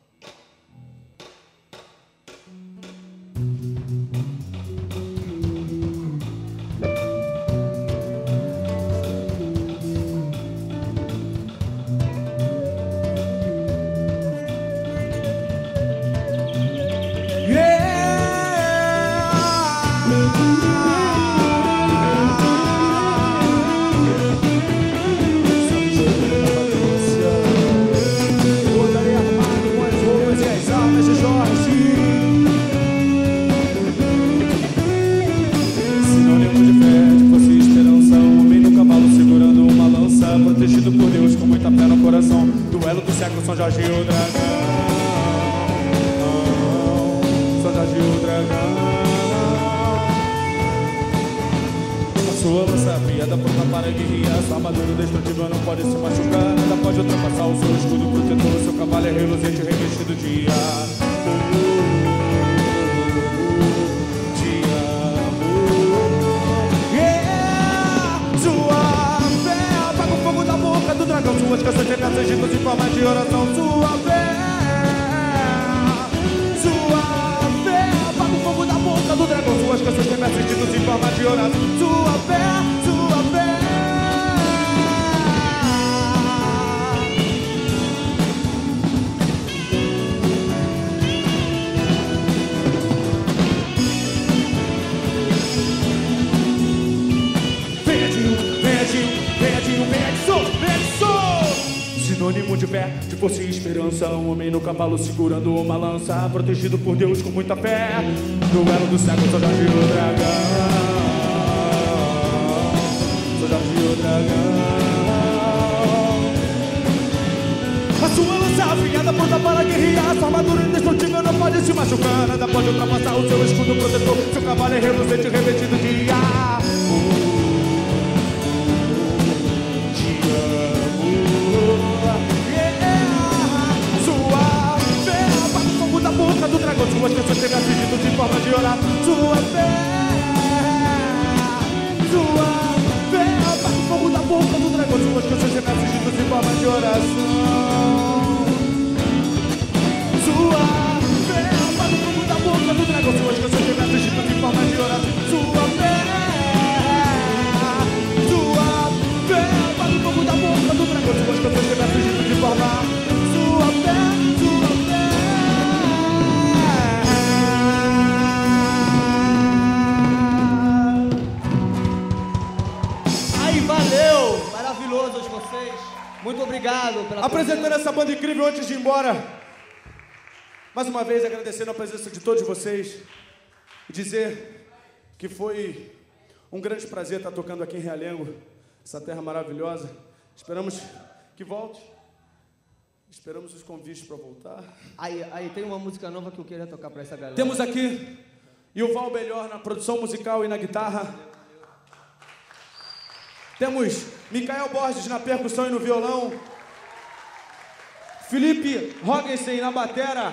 Protegido por Deus com muita fé no coração. Duelo do século, São Jorge e o Dragão. São Jorge e o Dragão. A sua lança afiada pronta para guerrear. Sua armadura destrutível não pode se machucar. Nada pode ultrapassar o seu escudo protetor. Seu cavalo é reluzente revestido de ar. Do dragão, suas canções eternas, giros em forma de oração. Sua fé, apaga o fogo da boca do dragão. Suas canções eternas, giros em forma de oração. Sua fé, sua fé. Sinônimo de fé, de força e esperança. Um homem no cavalo segurando uma lança, protegido por Deus com muita fé. Duelo do século, São Jorge e o Dragão. São Jorge e o pode ultrapassar o seu escudo protetor. Seu cavalo é reluzente, revestido de ar. Te amo. Sua fé apaga o fogo da boca do dragão. Suas canções têm acredito de forma de orar. Sua fé apaga o fogo da boca do dragão. Suas canções têm acredito de forma de oração. Sua fé apaga o fogo da boca do dragão. Suas canções têm acredito de forma de oração. Sua fé apaga o fogo da boca do dragão. Suas canções têm acredito de forma. Sua fé. Valeu! Maravilhoso de vocês. Muito obrigado pela apresentando essa banda incrível antes de ir embora. Mais uma vez agradecendo a presença de todos vocês e dizer que foi um grande prazer estar tocando aqui em Realengo, essa terra maravilhosa. Esperamos que volte. Esperamos os convites para voltar. Aí tem uma música nova que eu queria tocar para essa galera. Temos aqui Yuval Belhor na produção musical e na guitarra. Temos Micael Borges na percussão e no violão. Felipe Rogensen na batera.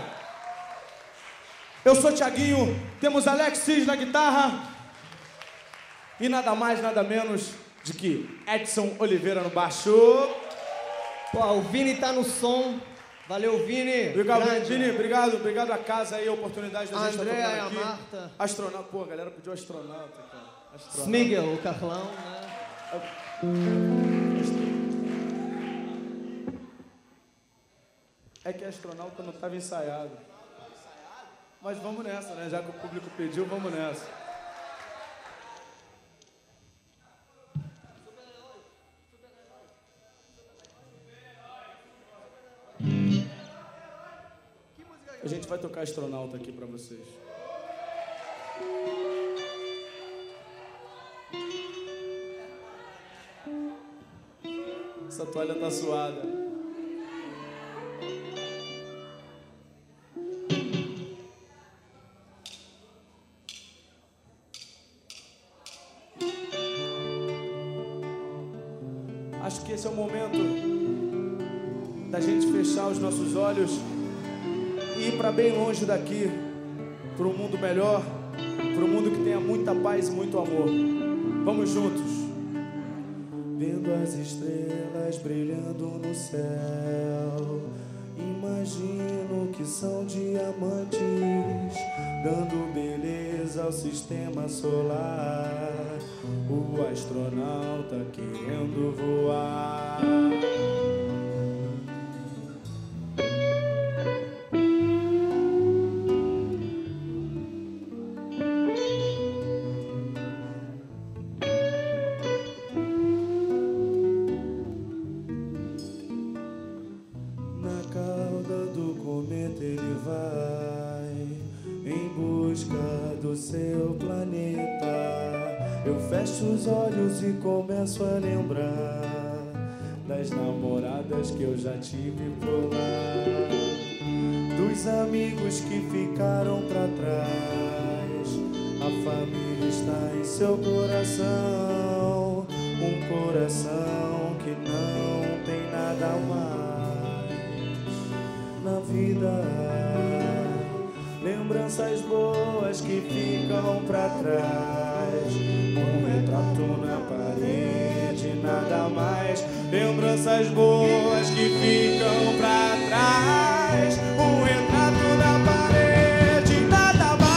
Eu sou Thiaguinho. Temos Alexis na guitarra. E nada mais, nada menos de que Edson Oliveira no baixo. Pô, o Vini tá no som. Valeu, Vini. Obrigado, grande. Vini. Obrigado a casa aí, a oportunidade da gente estar André tocando e a aqui. Marta. Astronauta. Pô, a galera pediu astronauta, cara. Astronauta. Smigel, o Carlão, né? É que astronauta não estava ensaiado. Mas vamos nessa, né? Já que o público pediu, vamos nessa. A gente vai tocar astronauta aqui pra vocês. Essa toalha tá suada. Acho que esse é o momento da gente fechar os nossos olhos e ir para bem longe daqui, para um mundo melhor, para um mundo que tenha muita paz e muito amor. Vamos juntos. Vendo as estrelas brilhando no céu, imagino que são diamantes, dando beleza ao sistema solar. O astronauta querendo voar. Os olhos e começo a lembrar das namoradas que eu já tive por lá, dos amigos que ficaram pra trás. A família está em seu coração, um coração que não tem nada mais na vida. Lembranças boas que ficam pra trás, um retrato na parede, nada mais. Lembranças boas que ficam pra trás, um retrato na parede, nada mais.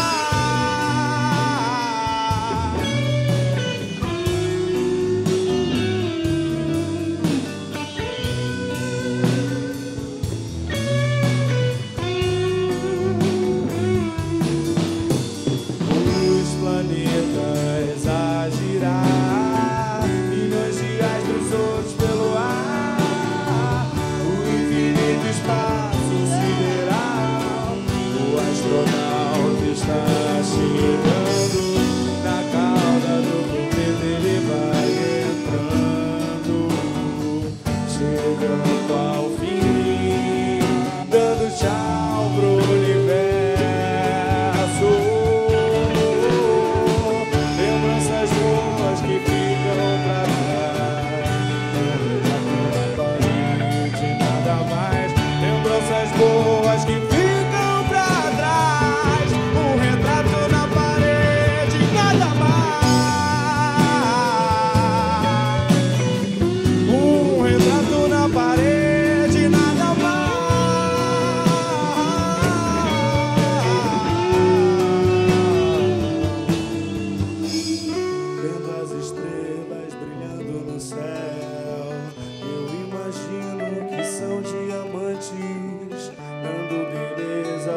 Os planetas a girar, milhões de astros soltos pelo ar, o infinito espaço sideral. O astronauta está chegando, na cauda do cometa ele vai entrando, chegando ao fim, dando tchau pro universo.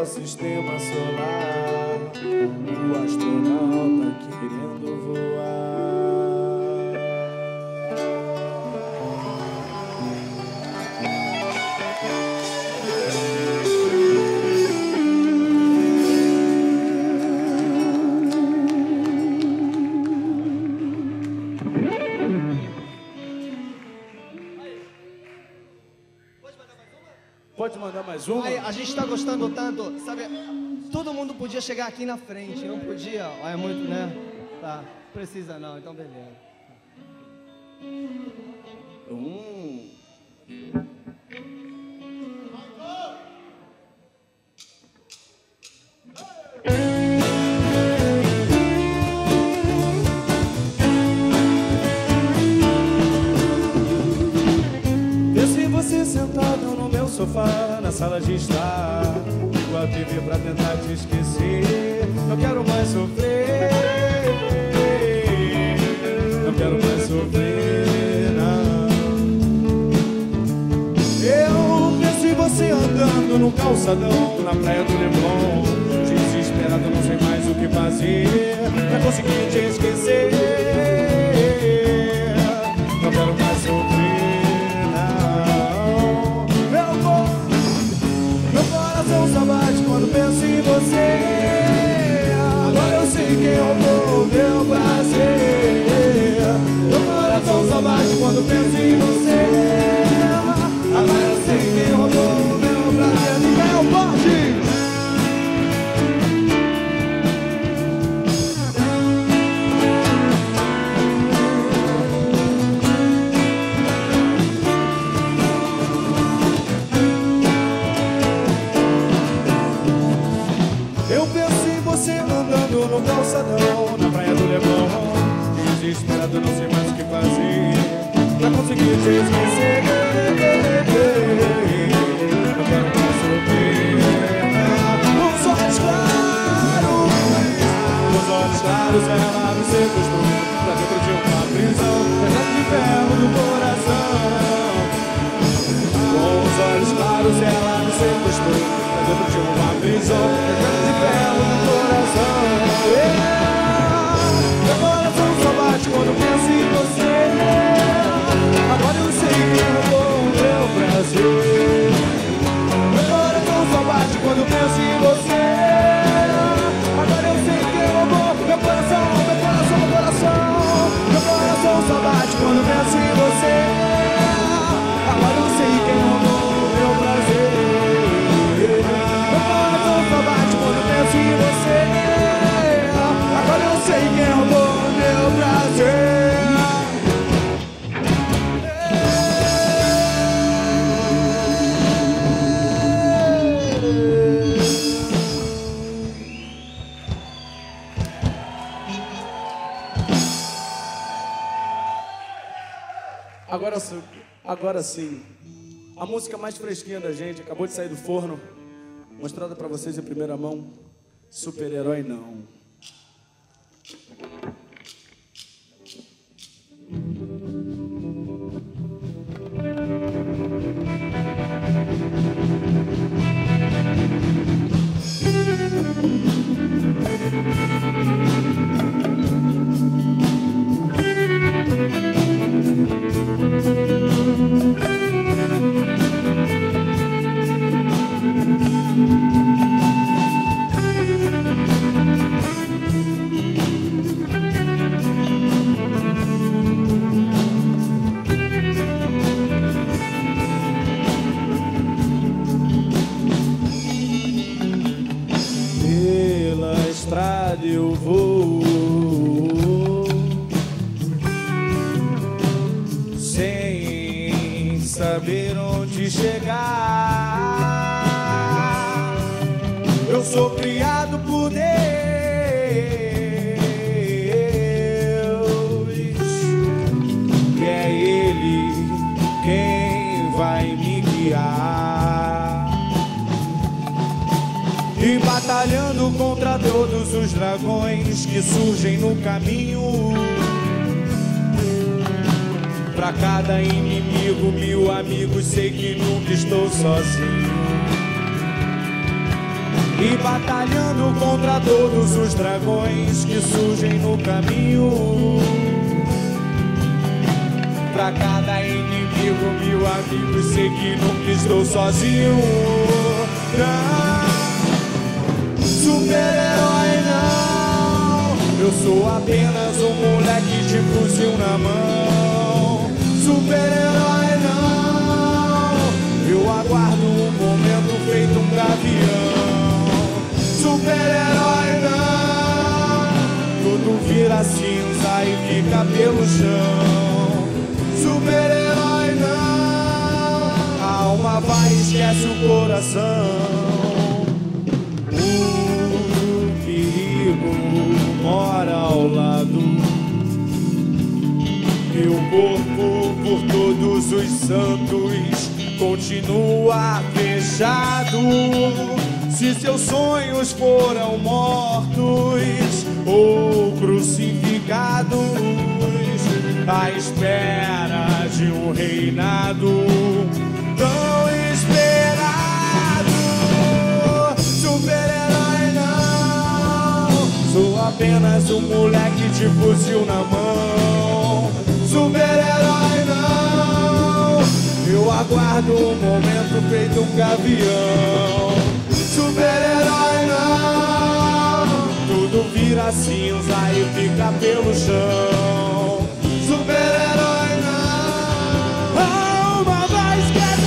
sistema solar, o astronauta querendo voar. Pode mandar mais uma? Aí, a gente tá gostando tanto, sabe? Todo mundo podia chegar aqui na frente, não podia? É muito, né? Tá, precisa não, então beleza. Você sentado no meu sofá, na sala de estar, com a TV pra tentar te esquecer. Não quero mais sofrer, não quero mais sofrer, não. Eu penso em você andando no calçadão, na praia do Leblon, desesperado, não sei mais o que fazer pra conseguir te esquecer. Não quero mais sofrer. Só bate quando penso em você. Agora eu sei quem roubou o meu prazer. Meu coração só bate quando penso em você. Agora eu sei quem roubou o meu prazer. Miguel Borges. No calçadão, na praia do Leblon, desesperado, não sei mais o que fazer pra conseguir te esquecer. Não quero mais sofrer. Os olhos claros, os olhos claros, ela me sequestrou pra dentro de uma prisão, pesado de ferro do coração. Com os olhos claros, ela me sequestrou pra dentro de uma prisão, pesado de ferro do coração. Meu coração só bate quando penso em você. Agora eu sei quem roubou o meu prazer. Meu coração só bate quando penso em você. Agora eu sei quem roubou meu coração, meu coração, meu coração. Meu coração só bate quando penso em você. Agora eu sei quem roubou o meu prazer. Meu coração só bate quando penso em você. Agora eu sei quem roubou meu prazer. Agora sim, a música mais fresquinha da gente, acabou de sair do forno, mostrada pra vocês em primeira mão. Super-herói não. Eu vou sem saber onde chegar. Eu sou criado por Deus e é Ele quem vai me guiar. E batalhando contra todos os dragões que surgem no caminho, pra cada inimigo, 1000 amigos, sei que nunca estou sozinho. e batalhando contra todos os dragões que surgem no caminho. Pra cada inimigo, 1000 amigos, sei que nunca estou sozinho. Não, super-herói não, eu sou apenas um moleque de fuzil na mão. Super-herói não, eu aguardo um momento feito um gavião. Super-herói não, tudo vira cinza e fica pelo chão. Super-herói não, a alma vai e esquece o coração. O perigo mora ao lado, meu corpo por todos os santos continua fechado. Se seus sonhos foram mortos ou crucificados, à espera de um reinado tão esperado. Super-herói não, sou apenas um moleque de fuzil na mão. Super-herói não, eu aguardo um momento feito um gavião. Super-herói não, tudo vira cinza e fica pelo chão. Super-herói não, a alma vai esquecer o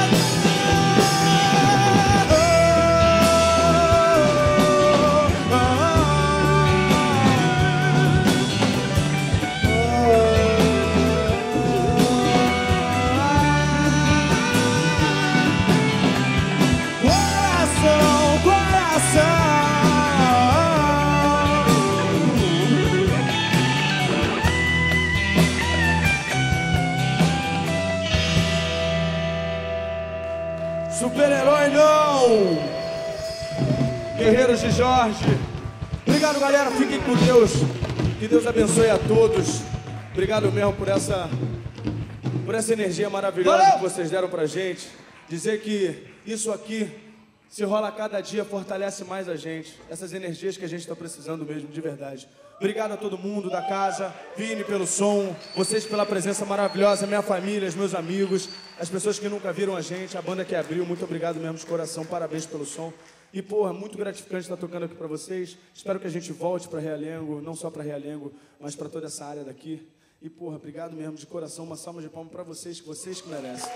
super-herói não! Guerreiros de Jorge, obrigado, galera, fiquem com Deus, que Deus abençoe a todos. Obrigado mesmo por essa energia maravilhosa que vocês deram pra gente. Dizer que isso aqui, se rola a cada dia, fortalece mais a gente. Essas energias que a gente está precisando mesmo, de verdade. Obrigado a todo mundo da casa, Vini pelo som, vocês pela presença maravilhosa, minha família, os meus amigos, as pessoas que nunca viram a gente, a banda que abriu, muito obrigado mesmo de coração, parabéns pelo som. E, porra, muito gratificante estar tocando aqui pra vocês. Espero que a gente volte pra Realengo, não só pra Realengo, mas pra toda essa área daqui. E, porra, obrigado mesmo de coração, uma salva de palmas pra vocês que merecem.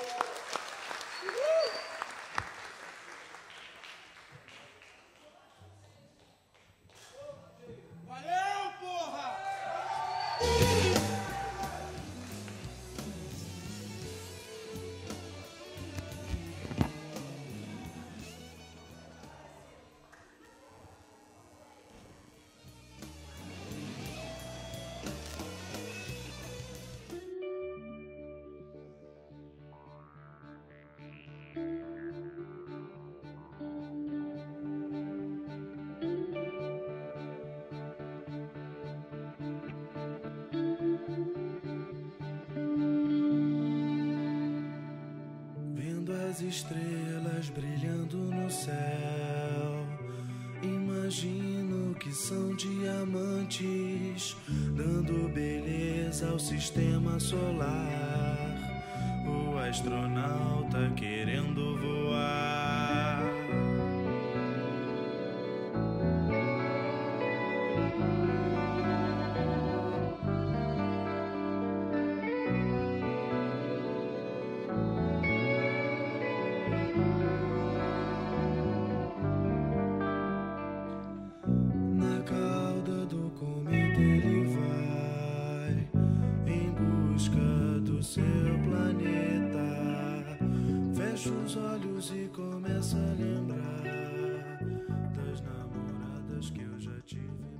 As estrelas brilhando no céu, imagino que são diamantes, dando beleza ao sistema solar. O astronauta querendo voar. Fecha os olhos e começa a lembrar das namoradas que eu já tive.